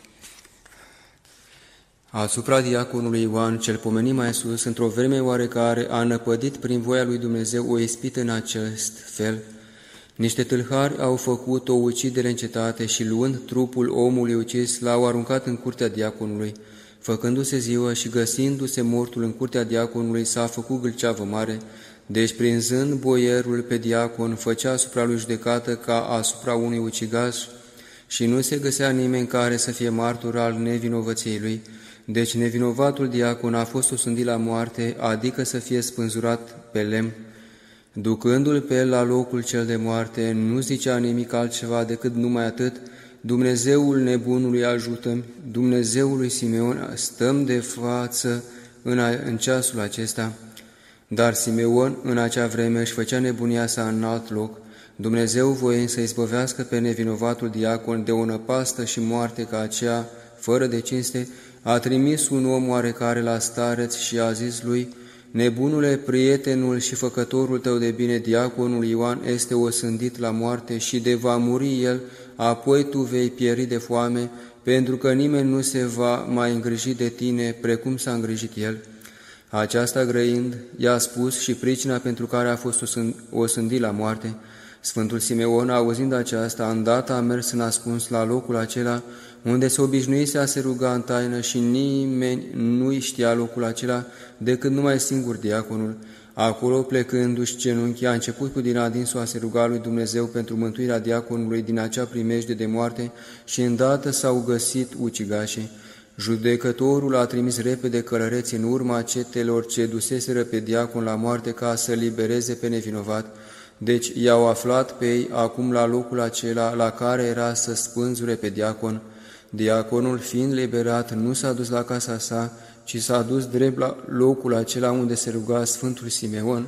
Asupra diaconului Ioan, cel pomenit mai sus, într-o vreme oarecare, a năpădit prin voia lui Dumnezeu o ispită în acest fel. Niște tâlhari au făcut o ucidere în cetate și, luând trupul omului ucis, l-au aruncat în curtea diaconului. Făcându-se ziua și găsindu-se mortul în curtea diaconului, s-a făcut gâlceavă mare. Deci, prinzând boierul pe diacon, făcea asupra lui judecată ca asupra unui ucigaș și nu se găsea nimeni care să fie martor al nevinovăției lui. Deci nevinovatul diacon a fost osândit la moarte, adică să fie spânzurat pe lemn. Ducându-l pe el la locul cel de moarte, nu zicea nimic altceva decât numai atât: Dumnezeul nebunului ajută-mi, Dumnezeului Simeon, stăm de față în, a, în ceasul acesta. Dar Simeon în acea vreme își făcea nebunia sa în alt loc. Dumnezeu, voind să izbăvească pe nevinovatul diacon de o năpastă și moarte ca aceea, fără de cinste, a trimis un om oarecare la stareț și a zis lui: nebunule, prietenul și făcătorul tău de bine, diaconul Ioan, este osândit la moarte și de va muri el, apoi tu vei pieri de foame, pentru că nimeni nu se va mai îngriji de tine precum s-a îngrijit el. Aceasta grăind, i-a spus și pricina pentru care a fost osândit la moarte. Sfântul Simeon, auzind aceasta, îndată a mers în ascuns la locul acela, unde se obișnuise a se ruga în taină și nimeni nu-i știa locul acela decât numai singur diaconul. Acolo, plecându-și genunchi, a început cu din adinsul a se ruga lui Dumnezeu pentru mântuirea diaconului din acea primejde de moarte și îndată s-au găsit ucigașii. Judecătorul a trimis repede călăreți în urma cetelor ce duseseră pe diacon la moarte ca să libereze pe nevinovat. Deci i-au aflat pe ei acum la locul acela la care era să spânzure pe diacon. Diaconul, fiind liberat, nu s-a dus la casa sa, ci s-a dus drept la locul acela unde se ruga Sfântul Simeon.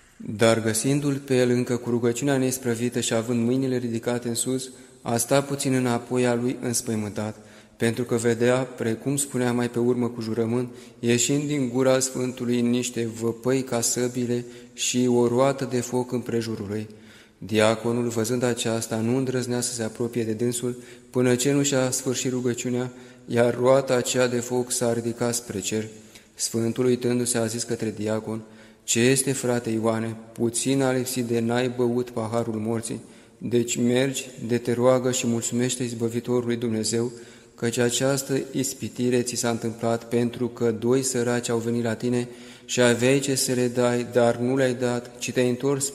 Dar găsindu-l pe el încă cu rugăciunea neisprăvită și având mâinile ridicate în sus, a stat puțin înapoi a lui înspăimântat, pentru că vedea, precum spunea mai pe urmă cu jurământ, ieșind din gura Sfântului niște văpăi ca săbile și o roată de foc împrejurul lui. Diaconul, văzând aceasta, nu îndrăznea să se apropie de dânsul, până ce nu și-a sfârșit rugăciunea, iar roata aceea de foc s-a ridicat spre cer. Sfântul, uitându-se, a zis către diacon: ce este, frate Ioane, puțin a lipsit de n-ai băut paharul morții, deci mergi, de te roagă și mulțumește izbăvitorului Dumnezeu, căci această ispitire ți s-a întâmplat pentru că doi săraci au venit la tine și aveai ce să le dai, dar nu le-ai dat, ci te-ai întors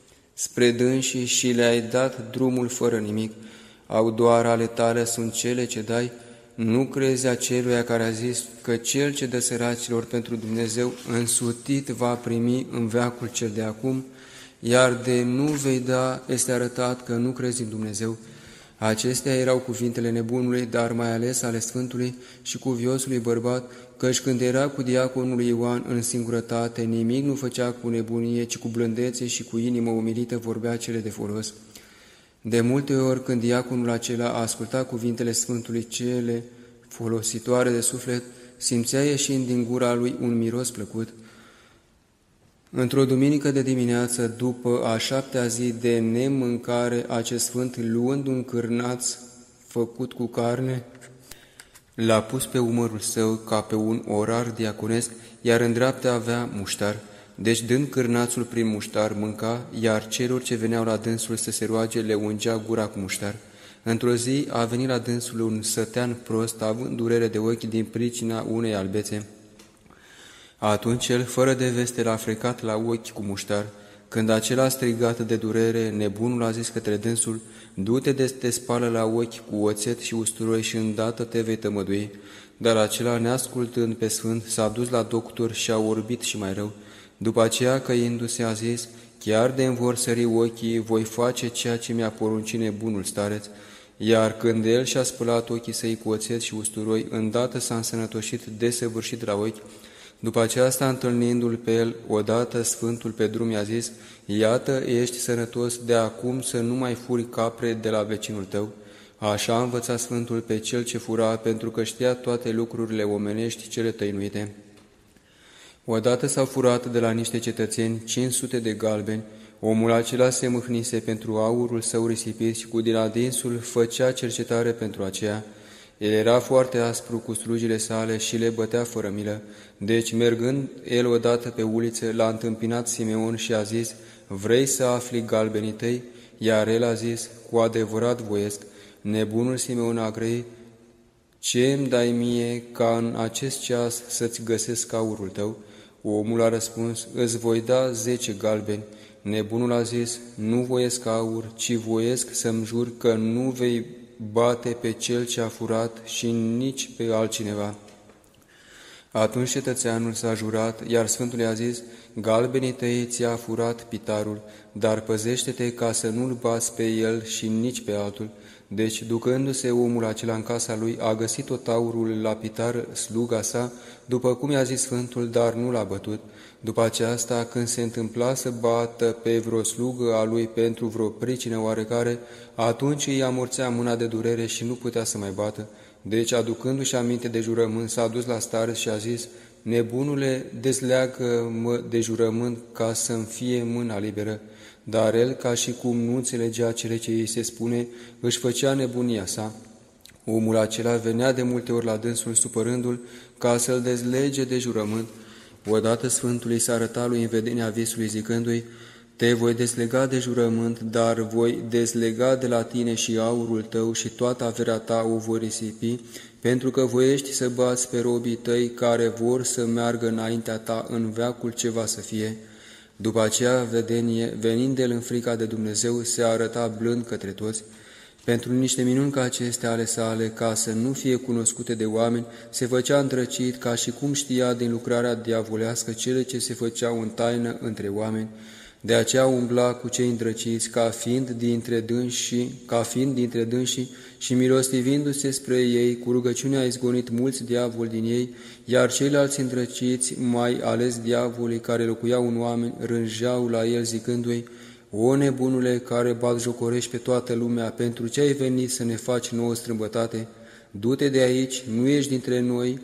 spre dânsii și le-ai dat drumul fără nimic. Au doar ale tale sunt cele ce dai. Nu crezi aceluia care a zis că cel ce dă săracilor pentru Dumnezeu însutit va primi în veacul cel de acum, iar de nu vei da este arătat că nu crezi în Dumnezeu. Acestea erau cuvintele nebunului, dar mai ales ale Sfântului și cuviosului bărbat, căci când era cu diaconul Ioan în singurătate, nimic nu făcea cu nebunie, ci cu blândețe și cu inimă umilită vorbea cele de folos. De multe ori, când diaconul acela a ascultat cuvintele Sfântului, cele folositoare de suflet, simțea ieșind din gura lui un miros plăcut. Într-o duminică de dimineață, după a șaptea zi de nemâncare, acest sfânt, luând un cârnaț făcut cu carne, l-a pus pe umărul său ca pe un orar diaconesc, iar în dreapta avea muștar. Deci, dând cârnațul prin muștar, mânca, iar celor ce veneau la dânsul să se roage le ungea gura cu muștar. Într-o zi a venit la dânsul un sătean prost, având durere de ochi din pricina unei albețe. Atunci el, fără de veste, l-a frecat la ochi cu muștar. Când acela a strigat de durere, nebunul a zis către dânsul: du-te de te spală la ochi cu oțet și usturoi și îndată te vei tămădui. Dar acela, neascultând pe sfânt, s-a dus la doctor și a orbit și mai rău. După aceea, căindu-se, a zis: chiar de-mi vor sări ochii, voi face ceea ce mi-a poruncit nebunul stareț. Iar când el și-a spălat ochii săi cu oțet și usturoi, îndată s-a însănătoșit desăvârșit la ochi. După aceasta, întâlnindu-l pe el, odată Sfântul pe drum i-a zis: iată, ești sănătos, de acum să nu mai furi capre de la vecinul tău. Așa a învățat Sfântul pe cel ce fura, pentru că știa toate lucrurile omenești cele tăinuite. Odată s-au furat de la niște cetățeni cinci sute de galbeni. Omul acela se mâhnise pentru aurul său risipit și cu din adinsul făcea cercetare pentru aceea. El era foarte aspru cu slujile sale și le bătea fără milă. Deci, mergând el odată pe uliță, l-a întâmpinat Simeon și a zis: vrei să afli galbenii tăi? Iar el a zis: cu adevărat voiesc. Nebunul Simeon a grăit: ce îmi dai mie ca în acest ceas să-ți găsesc aurul tău? Omul a răspuns: îți voi da zece galbeni. Nebunul a zis: nu voiesc aur, ci voiesc să-mi jur că nu vei bate pe cel ce a furat și nici pe altcineva. Atunci cetățeanul s-a jurat, iar Sfântul i-a zis: galbenii tăi ți-a furat pitarul, dar păzește-te ca să nu-l bați pe el și nici pe altul. Deci, ducându-se omul acela în casa lui, a găsit tot aurul la pitar sluga sa, după cum i-a zis Sfântul, dar nu l-a bătut. După aceasta, când se întâmpla să bată pe vreo slugă a lui pentru vreo pricină oarecare, atunci îi amorțea mâna de durere și nu putea să mai bată. Deci, aducându-și aminte de jurământ, s-a dus la stareț și a zis: nebunule, dezleagă-mă de jurământ ca să-mi fie mâna liberă. Dar el, ca și cum nu înțelegea cele ce îi se spune, își făcea nebunia sa. Omul acela venea de multe ori la dânsul, supărându-l ca să-l dezlege de jurământ. Odată Sfântului s-a arătat lui în vedenia visului, zicându-i: te voi dezlega de jurământ, dar voi dezlega de la tine și aurul tău și toată averea ta o voi risipi, pentru că voiești să bați pe robii tăi care vor să meargă înaintea ta în veacul ce va să fie. După aceea vedenie, venind el în frica de Dumnezeu, se arăta blând către toți. Pentru niște minuni ca acestea ale sale, ca să nu fie cunoscute de oameni, se făcea îndrăcit, ca și cum știa din lucrarea diavolească cele ce se făceau în taină între oameni. De aceea umbla cu cei îndrăciți, ca fiind dintre dânsii, ca fiind dintre dânsii și milostivindu-se spre ei, cu rugăciunea a izgonit mulți diavoli din ei, iar ceilalți îndrăciți, mai ales diavolii care locuiau în oameni, rânjeau la el zicându-i: o nebunule care batjocorești pe toată lumea, pentru ce ai venit să ne faci nouă strâmbătate? Du-te de aici, nu ești dintre noi,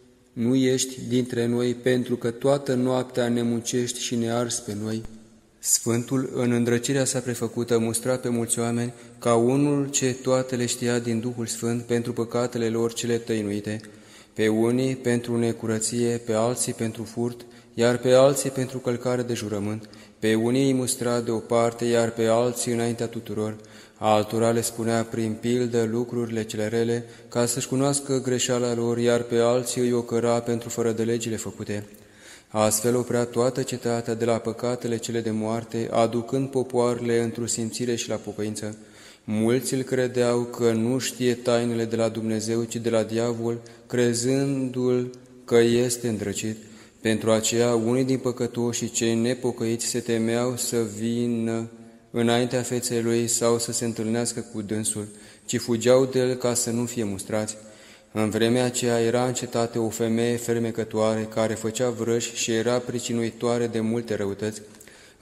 nu ești dintre noi, pentru că toată noaptea ne muncești și ne arzi pe noi. Sfântul, în îndrăcirea sa prefăcută, mustra pe mulți oameni ca unul ce toate le știa din Duhul Sfânt pentru păcatele lor cele tăinuite, pe unii pentru necurăție, pe alții pentru furt, iar pe alții pentru călcare de jurământ, pe unii îi mustra de o parte, iar pe alții înaintea tuturor, altora le spunea prin pildă lucrurile cele rele, ca să-și cunoască greșeala lor, iar pe alții îi ocăra pentru fără de legile făcute. Astfel oprea toată cetatea de la păcatele cele de moarte, aducând popoarele într-o simțire și la pocăință. Mulți îl credeau că nu știe tainele de la Dumnezeu, ci de la diavol, crezându-l că este îndrăcit. Pentru aceea, unii din păcătoși și cei nepocăiți se temeau să vină înaintea feței lui sau să se întâlnească cu dânsul, ci fugeau de el ca să nu fie mustrați. În vremea aceea era în cetate o femeie fermecătoare care făcea vrăși și era pricinuitoare de multe răutăți.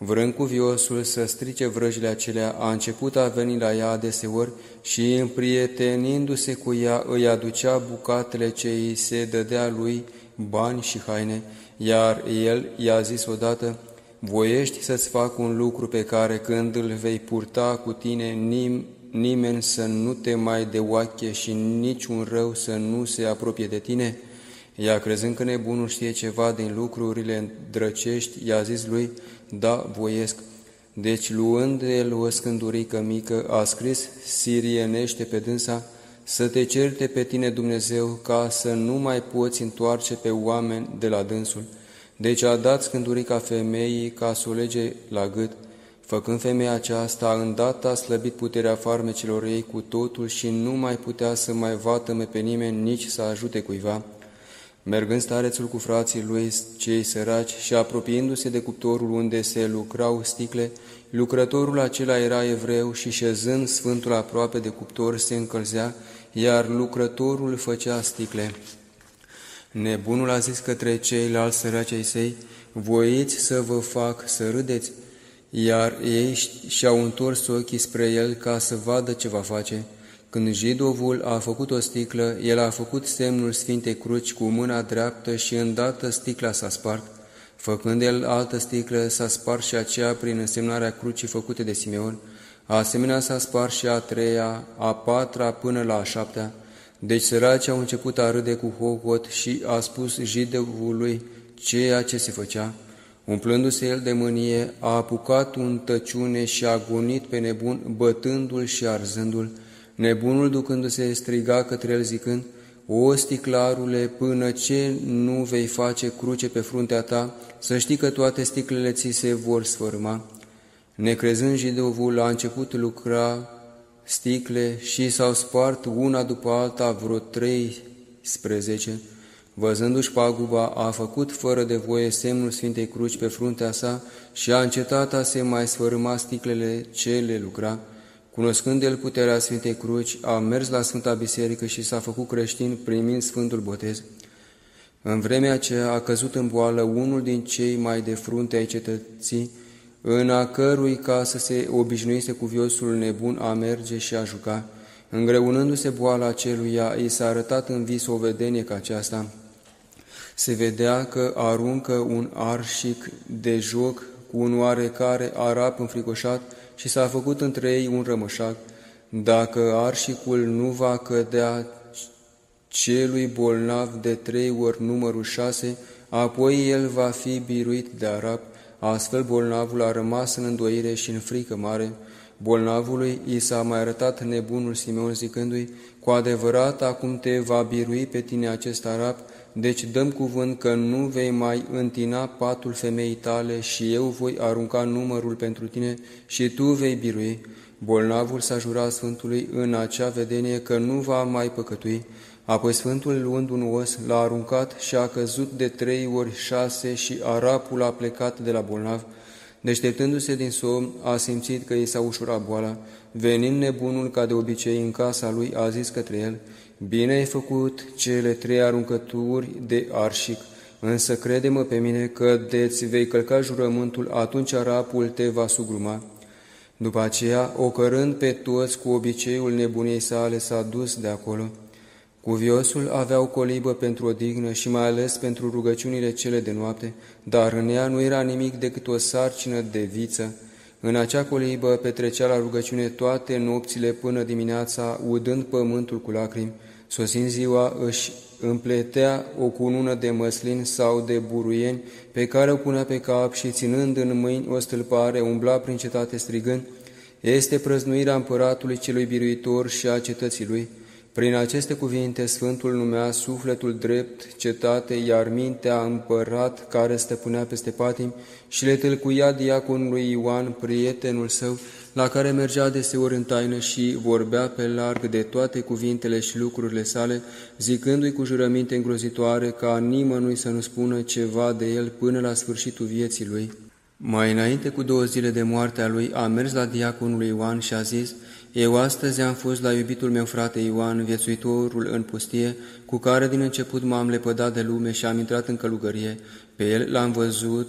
Vrând cuviosul să strice vrăjile acelea, a început a veni la ea adeseori și, împrietenindu-se cu ea, îi aducea bucatele ce îi se dădea lui, bani și haine, iar el i-a zis odată: voiești să-ți fac un lucru pe care, când îl vei purta cu tine, nim nimeni să nu te mai deoache și niciun rău să nu se apropie de tine? Ea, crezând că nebunul știe ceva din lucrurile drăcești, i-a zis lui: da, voiesc. Deci, luând el o scândurică mică, a scris sirienește pe dânsa: să te certe pe tine Dumnezeu, ca să nu mai poți întoarce pe oameni de la dânsul. Deci a dat scândurica femeii ca să o lege la gât. Făcând femeia aceasta, îndată a slăbit puterea farmecilor ei cu totul și nu mai putea să mai vatăme pe nimeni, nici să ajute cuiva. Mergând starețul cu frații lui cei săraci și apropiindu-se de cuptorul unde se lucrau sticle, lucrătorul acela era evreu și, șezând sfântul aproape de cuptor, se încălzea, iar lucrătorul făcea sticle. Nebunul a zis către ceilalți săraci ai săi: voiți să vă fac să râdeți? Iar ei și-au întors ochii spre el ca să vadă ce va face. Când jidovul a făcut o sticlă, el a făcut semnul Sfintei Cruci cu mâna dreaptă și îndată sticla s-a spart. Făcând el altă sticlă, s-a spart și aceea prin însemnarea crucii făcute de Simeon. Asemenea s-a spart și a treia, a patra până la a șaptea. Deci săracii au început a râde cu hohot și a spus jidovului ceea ce se făcea. Umplându-se el de mânie, a apucat un tăciune și a gonit pe nebun, bătându-l și arzându-l. Nebunul, ducându-se, striga către el zicând: o sticlarule, până ce nu vei face cruce pe fruntea ta, să știi că toate sticlele ți se vor sfârma. Necrezând, jidovul a început lucra sticle și s-au spart una după alta vreo treisprezece. Văzându-și paguba, a făcut fără de voie semnul Sfintei Cruci pe fruntea sa și a încetat a se mai sfărâma sticlele ce le lucra. Cunoscând el puterea Sfintei Cruci, a mers la Sfânta Biserică și s-a făcut creștin primind Sfântul Botez. În vremea aceea a căzut în boală unul din cei mai de frunte ai cetății, în a cărui casă se obișnuise cuviosul nebun a merge și a juca. Îngreunându-se boala aceluia, i s-a arătat în vis o vedenie ca aceasta. Se vedea că aruncă un arșic de joc cu un oarecare arap înfricoșat și s-a făcut între ei un rămășac. Dacă arșicul nu va cădea celui bolnav de trei ori numărul șase, apoi el va fi biruit de arap. Astfel bolnavul a rămas în îndoire și în frică mare. Bolnavului i s-a mai arătat nebunul Simeon zicându-i: cu adevărat acum te va birui pe tine acest arap, deci dăm cuvânt că nu vei mai întina patul femeii tale și eu voi arunca numărul pentru tine și tu vei birui. Bolnavul s-a jurat Sfântului în acea vedenie că nu va mai păcătui. Apoi Sfântul, luând un os, l-a aruncat și a căzut de trei ori șase și arapul a plecat de la bolnav. Deșteptându-se din somn, a simțit că i s-a ușurat boala. Venind nebunul ca de obicei în casa lui, a zis către el: bine ai făcut cele trei aruncături de arșic, însă crede-mă pe mine că de-ți vei călca jurământul, atunci arapul te va sugruma. După aceea, ocărând pe toți cu obiceiul nebuniei sale, s-a dus de acolo. Cuviosul avea o colibă pentru odihnă și mai ales pentru rugăciunile cele de noapte, dar în ea nu era nimic decât o sarcină de viță. În acea colibă petrecea la rugăciune toate nopțile până dimineața, udând pământul cu lacrimi. Sosind ziua, își împletea o cunună de măslin sau de buruieni, pe care o punea pe cap și, ținând în mâini o stâlpare, umbla prin cetate strigând: este prăznuirea împăratului celui biruitor și a cetății lui. Prin aceste cuvinte, Sfântul numea sufletul drept cetate, iar mintea împărat care stăpânea peste patimi și le tâlcuia diaconului Ioan, prietenul său, la care mergea deseori în taină și vorbea pe larg de toate cuvintele și lucrurile sale, zicându-i cu jurăminte îngrozitoare ca nimănui să nu spună ceva de el până la sfârșitul vieții lui. Mai înainte cu două zile de moartea lui, a mers la diaconul Ioan și a zis: eu astăzi am fost la iubitul meu frate Ioan, viețuitorul în pustie, cu care din început m-am lepădat de lume și am intrat în călugărie. Pe el l-am văzut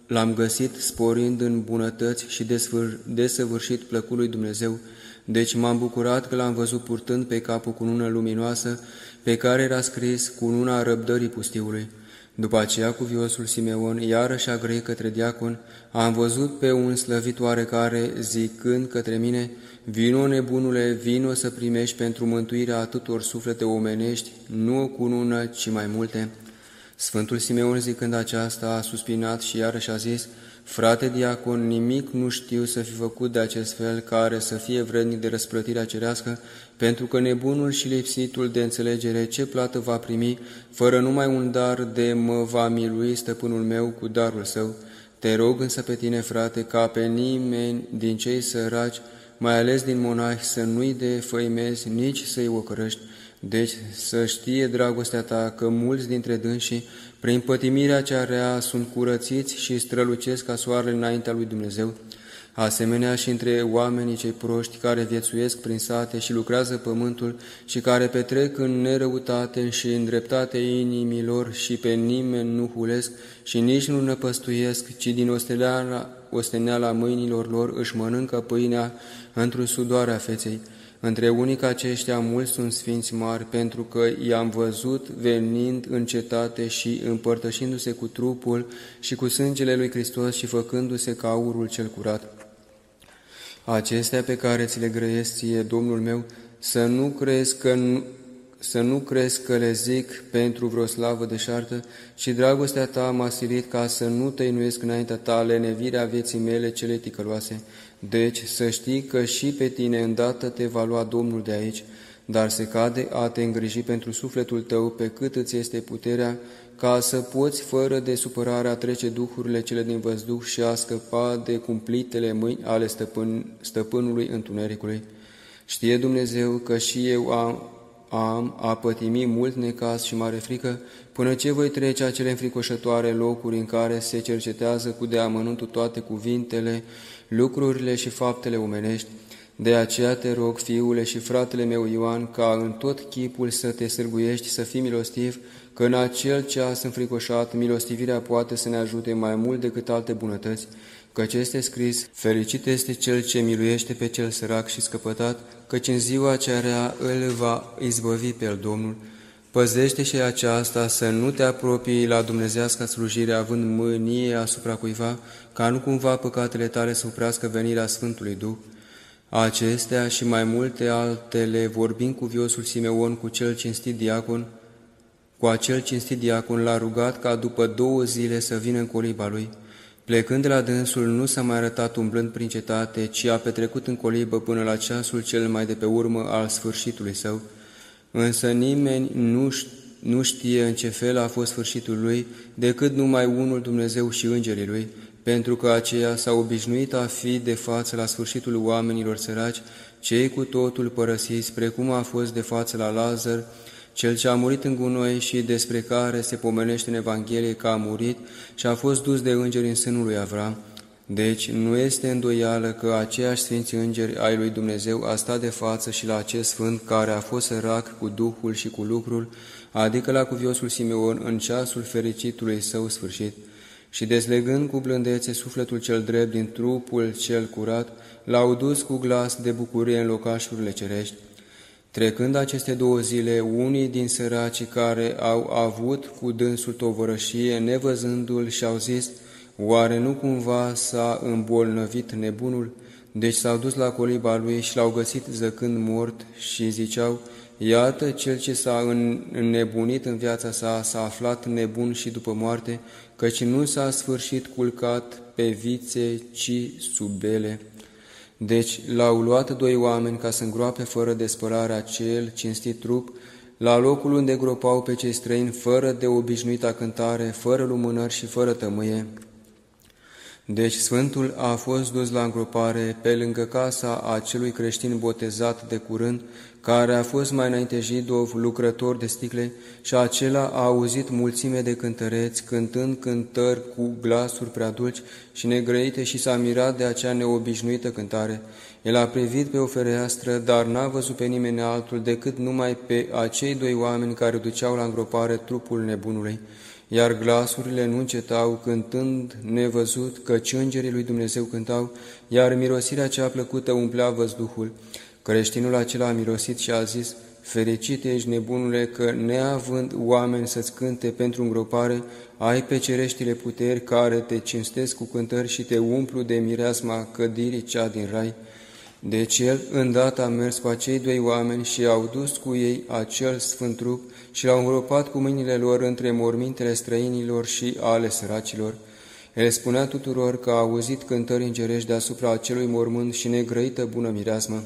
l-am găsit sporind în bunătăți și desăvârșit plăcut lui Dumnezeu. Deci m-am bucurat că l-am văzut purtând pe cap o cunună luminoasă, pe care era scris cununa răbdării pustiului. După aceea, cuviosul Simeon iarăși a grăit către diacon: am văzut pe un slăvit oarecare zicând către mine: vino, nebunule, vino să primești pentru mântuirea atâtor suflete omenești, nu o cunună, ci mai multe. Sfântul Simeon, zicând aceasta, a suspinat și iarăși a zis: frate diacon, nimic nu știu să fi făcut de acest fel care să fie vrednic de răsplătirea cerească, pentru că nebunul și lipsitul de înțelegere ce plată va primi, fără numai un dar de mă va milui stăpânul meu cu darul său. Te rog însă pe tine, frate, ca pe nimeni din cei săraci, mai ales din monahi, să nu-i defăimezi, nici să-i ocărăști. Deci să știe dragostea ta că mulți dintre dânsii, prin pătimirea cea rea, sunt curățiți și strălucesc ca soarele înaintea lui Dumnezeu. Asemenea și între oamenii cei proști, care viețuiesc prin sate și lucrează pământul și care petrec în nerăutate și în dreptate inimilor și pe nimeni nu hulesc și nici nu năpăstuiesc, ci din osteneala, osteneala mâinilor lor își mănâncă pâinea într-o sudoare a feței. Între unii ca aceștia mulți sunt sfinți mari, pentru că i-am văzut venind în cetate și împărtășindu-se cu trupul și cu sângele lui Hristos și făcându-se ca aurul cel curat. Acestea pe care ți le grăiesc ție, Domnul meu, să nu crezi că nu, să nu crezi că le zic pentru vreo slavă deșartă, ci dragostea ta m-a silit ca să nu tăinuiesc înaintea ta lenevirea vieții mele cele ticăloase. Deci să știi că și pe tine îndată te va lua Domnul de aici, dar se cade a te îngriji pentru sufletul tău pe cât îți este puterea, ca să poți fără de supărare a trece duhurile cele din văzduh și a scăpa de cumplitele mâini ale stăpân, stăpânului întunericului. Știe Dumnezeu că și eu am, am a pătimi mult necaz și mare frică, până ce voi trece acele înfricoșătoare locuri în care se cercetează cu deamănuntul toate cuvintele, lucrurile și faptele omenești. De aceea te rog, fiule și fratele meu Ioan, ca în tot chipul să te sârguiești, să fii milostiv, că în acel ceas înfricoșat milostivirea poate să ne ajute mai mult decât alte bunătăți, căci este scris: fericit este cel ce miluiește pe cel sărac și scăpătat, căci în ziua cea rea îl va izbăvi pe el Domnul. Păzește și aceasta să nu te apropii la dumnezească slujire având mânie asupra cuiva, ca nu cumva păcatele tale să oprească venirea Sfântului Duh. Acestea și mai multe altele vorbind cuviosul Simeon cu cel cinstit diacon, cu acel cinstit diacon l-a rugat ca după două zile să vină în coliba lui. Plecând de la dânsul, nu s-a mai arătat umblând prin cetate, ci a petrecut în colibă până la ceasul cel mai de pe urmă al sfârșitului său. Însă nimeni nu, nu știe în ce fel a fost sfârșitul lui, decât numai unul Dumnezeu și îngerii lui, pentru că aceia s-au obișnuit a fi de față la sfârșitul oamenilor săraci, cei cu totul părăsiți, precum a fost de față la Lazar, cel ce a murit în gunoi și despre care se pomenește în Evanghelie că a murit și a fost dus de îngeri în sânul lui Avram. Deci nu este îndoială că aceiași sfinți îngeri ai lui Dumnezeu a stat de față și la acest sfânt care a fost sărac cu Duhul și cu lucrul, adică la cuviosul Simeon în ceasul fericitului său sfârșit. Și dezlegând cu blândețe sufletul cel drept din trupul cel curat, l-au dus cu glas de bucurie în locașurile cerești. Trecând aceste două zile, unii din săracii care au avut cu dânsul tovărășie, nevăzându-l, și-au zis: oare nu cumva s-a îmbolnăvit nebunul? Deci s-au dus la coliba lui și l-au găsit zăcând mort și ziceau: iată, cel ce s-a înnebunit în viața sa s-a aflat nebun și după moarte, căci nu s-a sfârșit culcat pe vițe, ci sub bele. Deci l-au luat doi oameni ca să îngroape fără de spălare acel cinstit trup, la locul unde gropau pe cei străini, fără de obișnuita cântare, fără lumânări și fără tămâie. Deci Sfântul a fost dus la îngropare pe lângă casa acelui creștin botezat de curând, care a fost mai înainte jidov, lucrător de sticle, și acela a auzit mulțime de cântăreți, cântând cântări cu glasuri prea dulci și negrăite, și s-a mirat de acea neobișnuită cântare. El a privit pe o fereastră, dar n-a văzut pe nimeni altul decât numai pe acei doi oameni care duceau la îngropare trupul nebunului. iar glasurile nu încetau, cântând nevăzut, căci îngerii lui Dumnezeu cântau, iar mirosirea cea plăcută umplea văzduhul. Creștinul acela a mirosit și a zis: fericit ești, nebunule, că, neavând oameni să-ți cânte pentru îngropare, ai pe cereștile puteri care te cinstesc cu cântări și te umplu de mireasma cădirii cea din rai. Deci el îndată a mers cu acei doi oameni și au dus cu ei acel sfânt trup și l-au îngropat cu mâinile lor între mormintele străinilor și ale săracilor. El spunea tuturor că a auzit cântări îngerești deasupra acelui mormânt și negrăită bună mireasmă.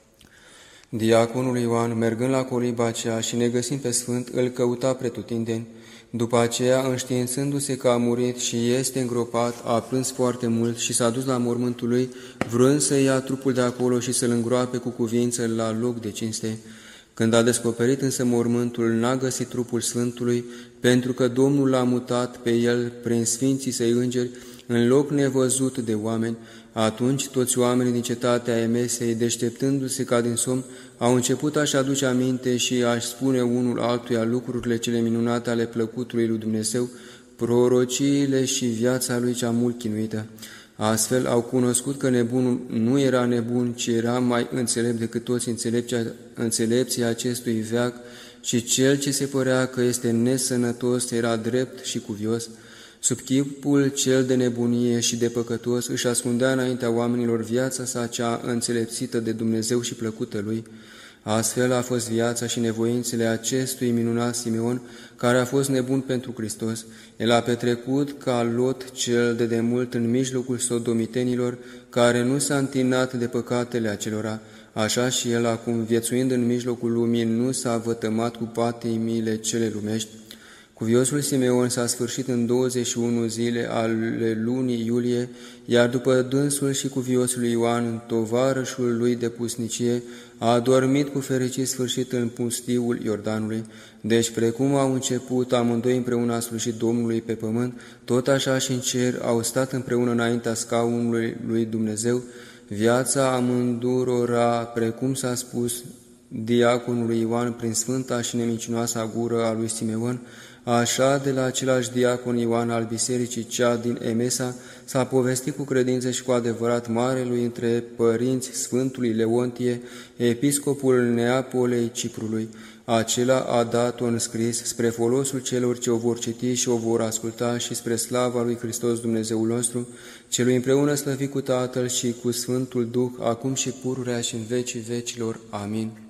Diaconul Ioan, mergând la coliba aceea și negăsind pe sfânt, îl căuta pretutindeni. După aceea, înștiințându-se că a murit și este îngropat, a plâns foarte mult și s-a dus la mormântul lui, vrând să ia trupul de acolo și să-l îngroape cu cuvință la loc de cinste. Când a descoperit însă mormântul, n-a găsit trupul Sfântului, pentru că Domnul l-a mutat pe el prin sfinții săi îngeri, în loc nevăzut de oameni. Atunci toți oamenii din cetatea Emesei, deșteptându-se ca din somn, au început a-și aduce aminte și a-și spune unul altuia lucrurile cele minunate ale plăcutului lui Dumnezeu, prorociile și viața lui cea mult chinuită. Astfel au cunoscut că nebunul nu era nebun, ci era mai înțelept decât toți înțelepții acestui veac, și cel ce se părea că este nesănătos era drept și cuvios. Sub chipul cel de nebunie și de păcătos își ascundea înaintea oamenilor viața sa cea înțelepțită de Dumnezeu și plăcută lui. Astfel a fost viața și nevoințele acestui minunat Simeon, care a fost nebun pentru Hristos. El a petrecut ca Lot cel de demult în mijlocul sodomitenilor, care nu s-a întinat de păcatele acelora. Așa și el acum, viețuind în mijlocul lumii, nu s-a vătămat cu patimile cele lumești. Cuviosul Simeon s-a sfârșit în douăzeci și unu zile ale lunii iulie, iar după dânsul și cuviosul Ioan, tovarășul lui de pusnicie, a adormit cu fericit sfârșit în pustiul Iordanului. Deci, precum au început amândoi împreună a slujit Domnului pe pământ, tot așa și în cer au stat împreună înaintea scaunului lui Dumnezeu. Viața amândurora, precum s-a spus diaconului Ioan prin sfânta și nemincinoasa gură a lui Simeon, așa de la același diacon Ioan al bisericii cea din Emesa s-a povestit cu credință și cu adevărat marelui între părinți Sfântului Leontie, episcopul Neapolei Ciprului. Acela a dat-o în scris spre folosul celor ce o vor citi și o vor asculta și spre slava lui Hristos Dumnezeul nostru, celui împreună slăvit cu Tatăl și cu Sfântul Duh, acum și pururea și în vecii vecilor. Amin.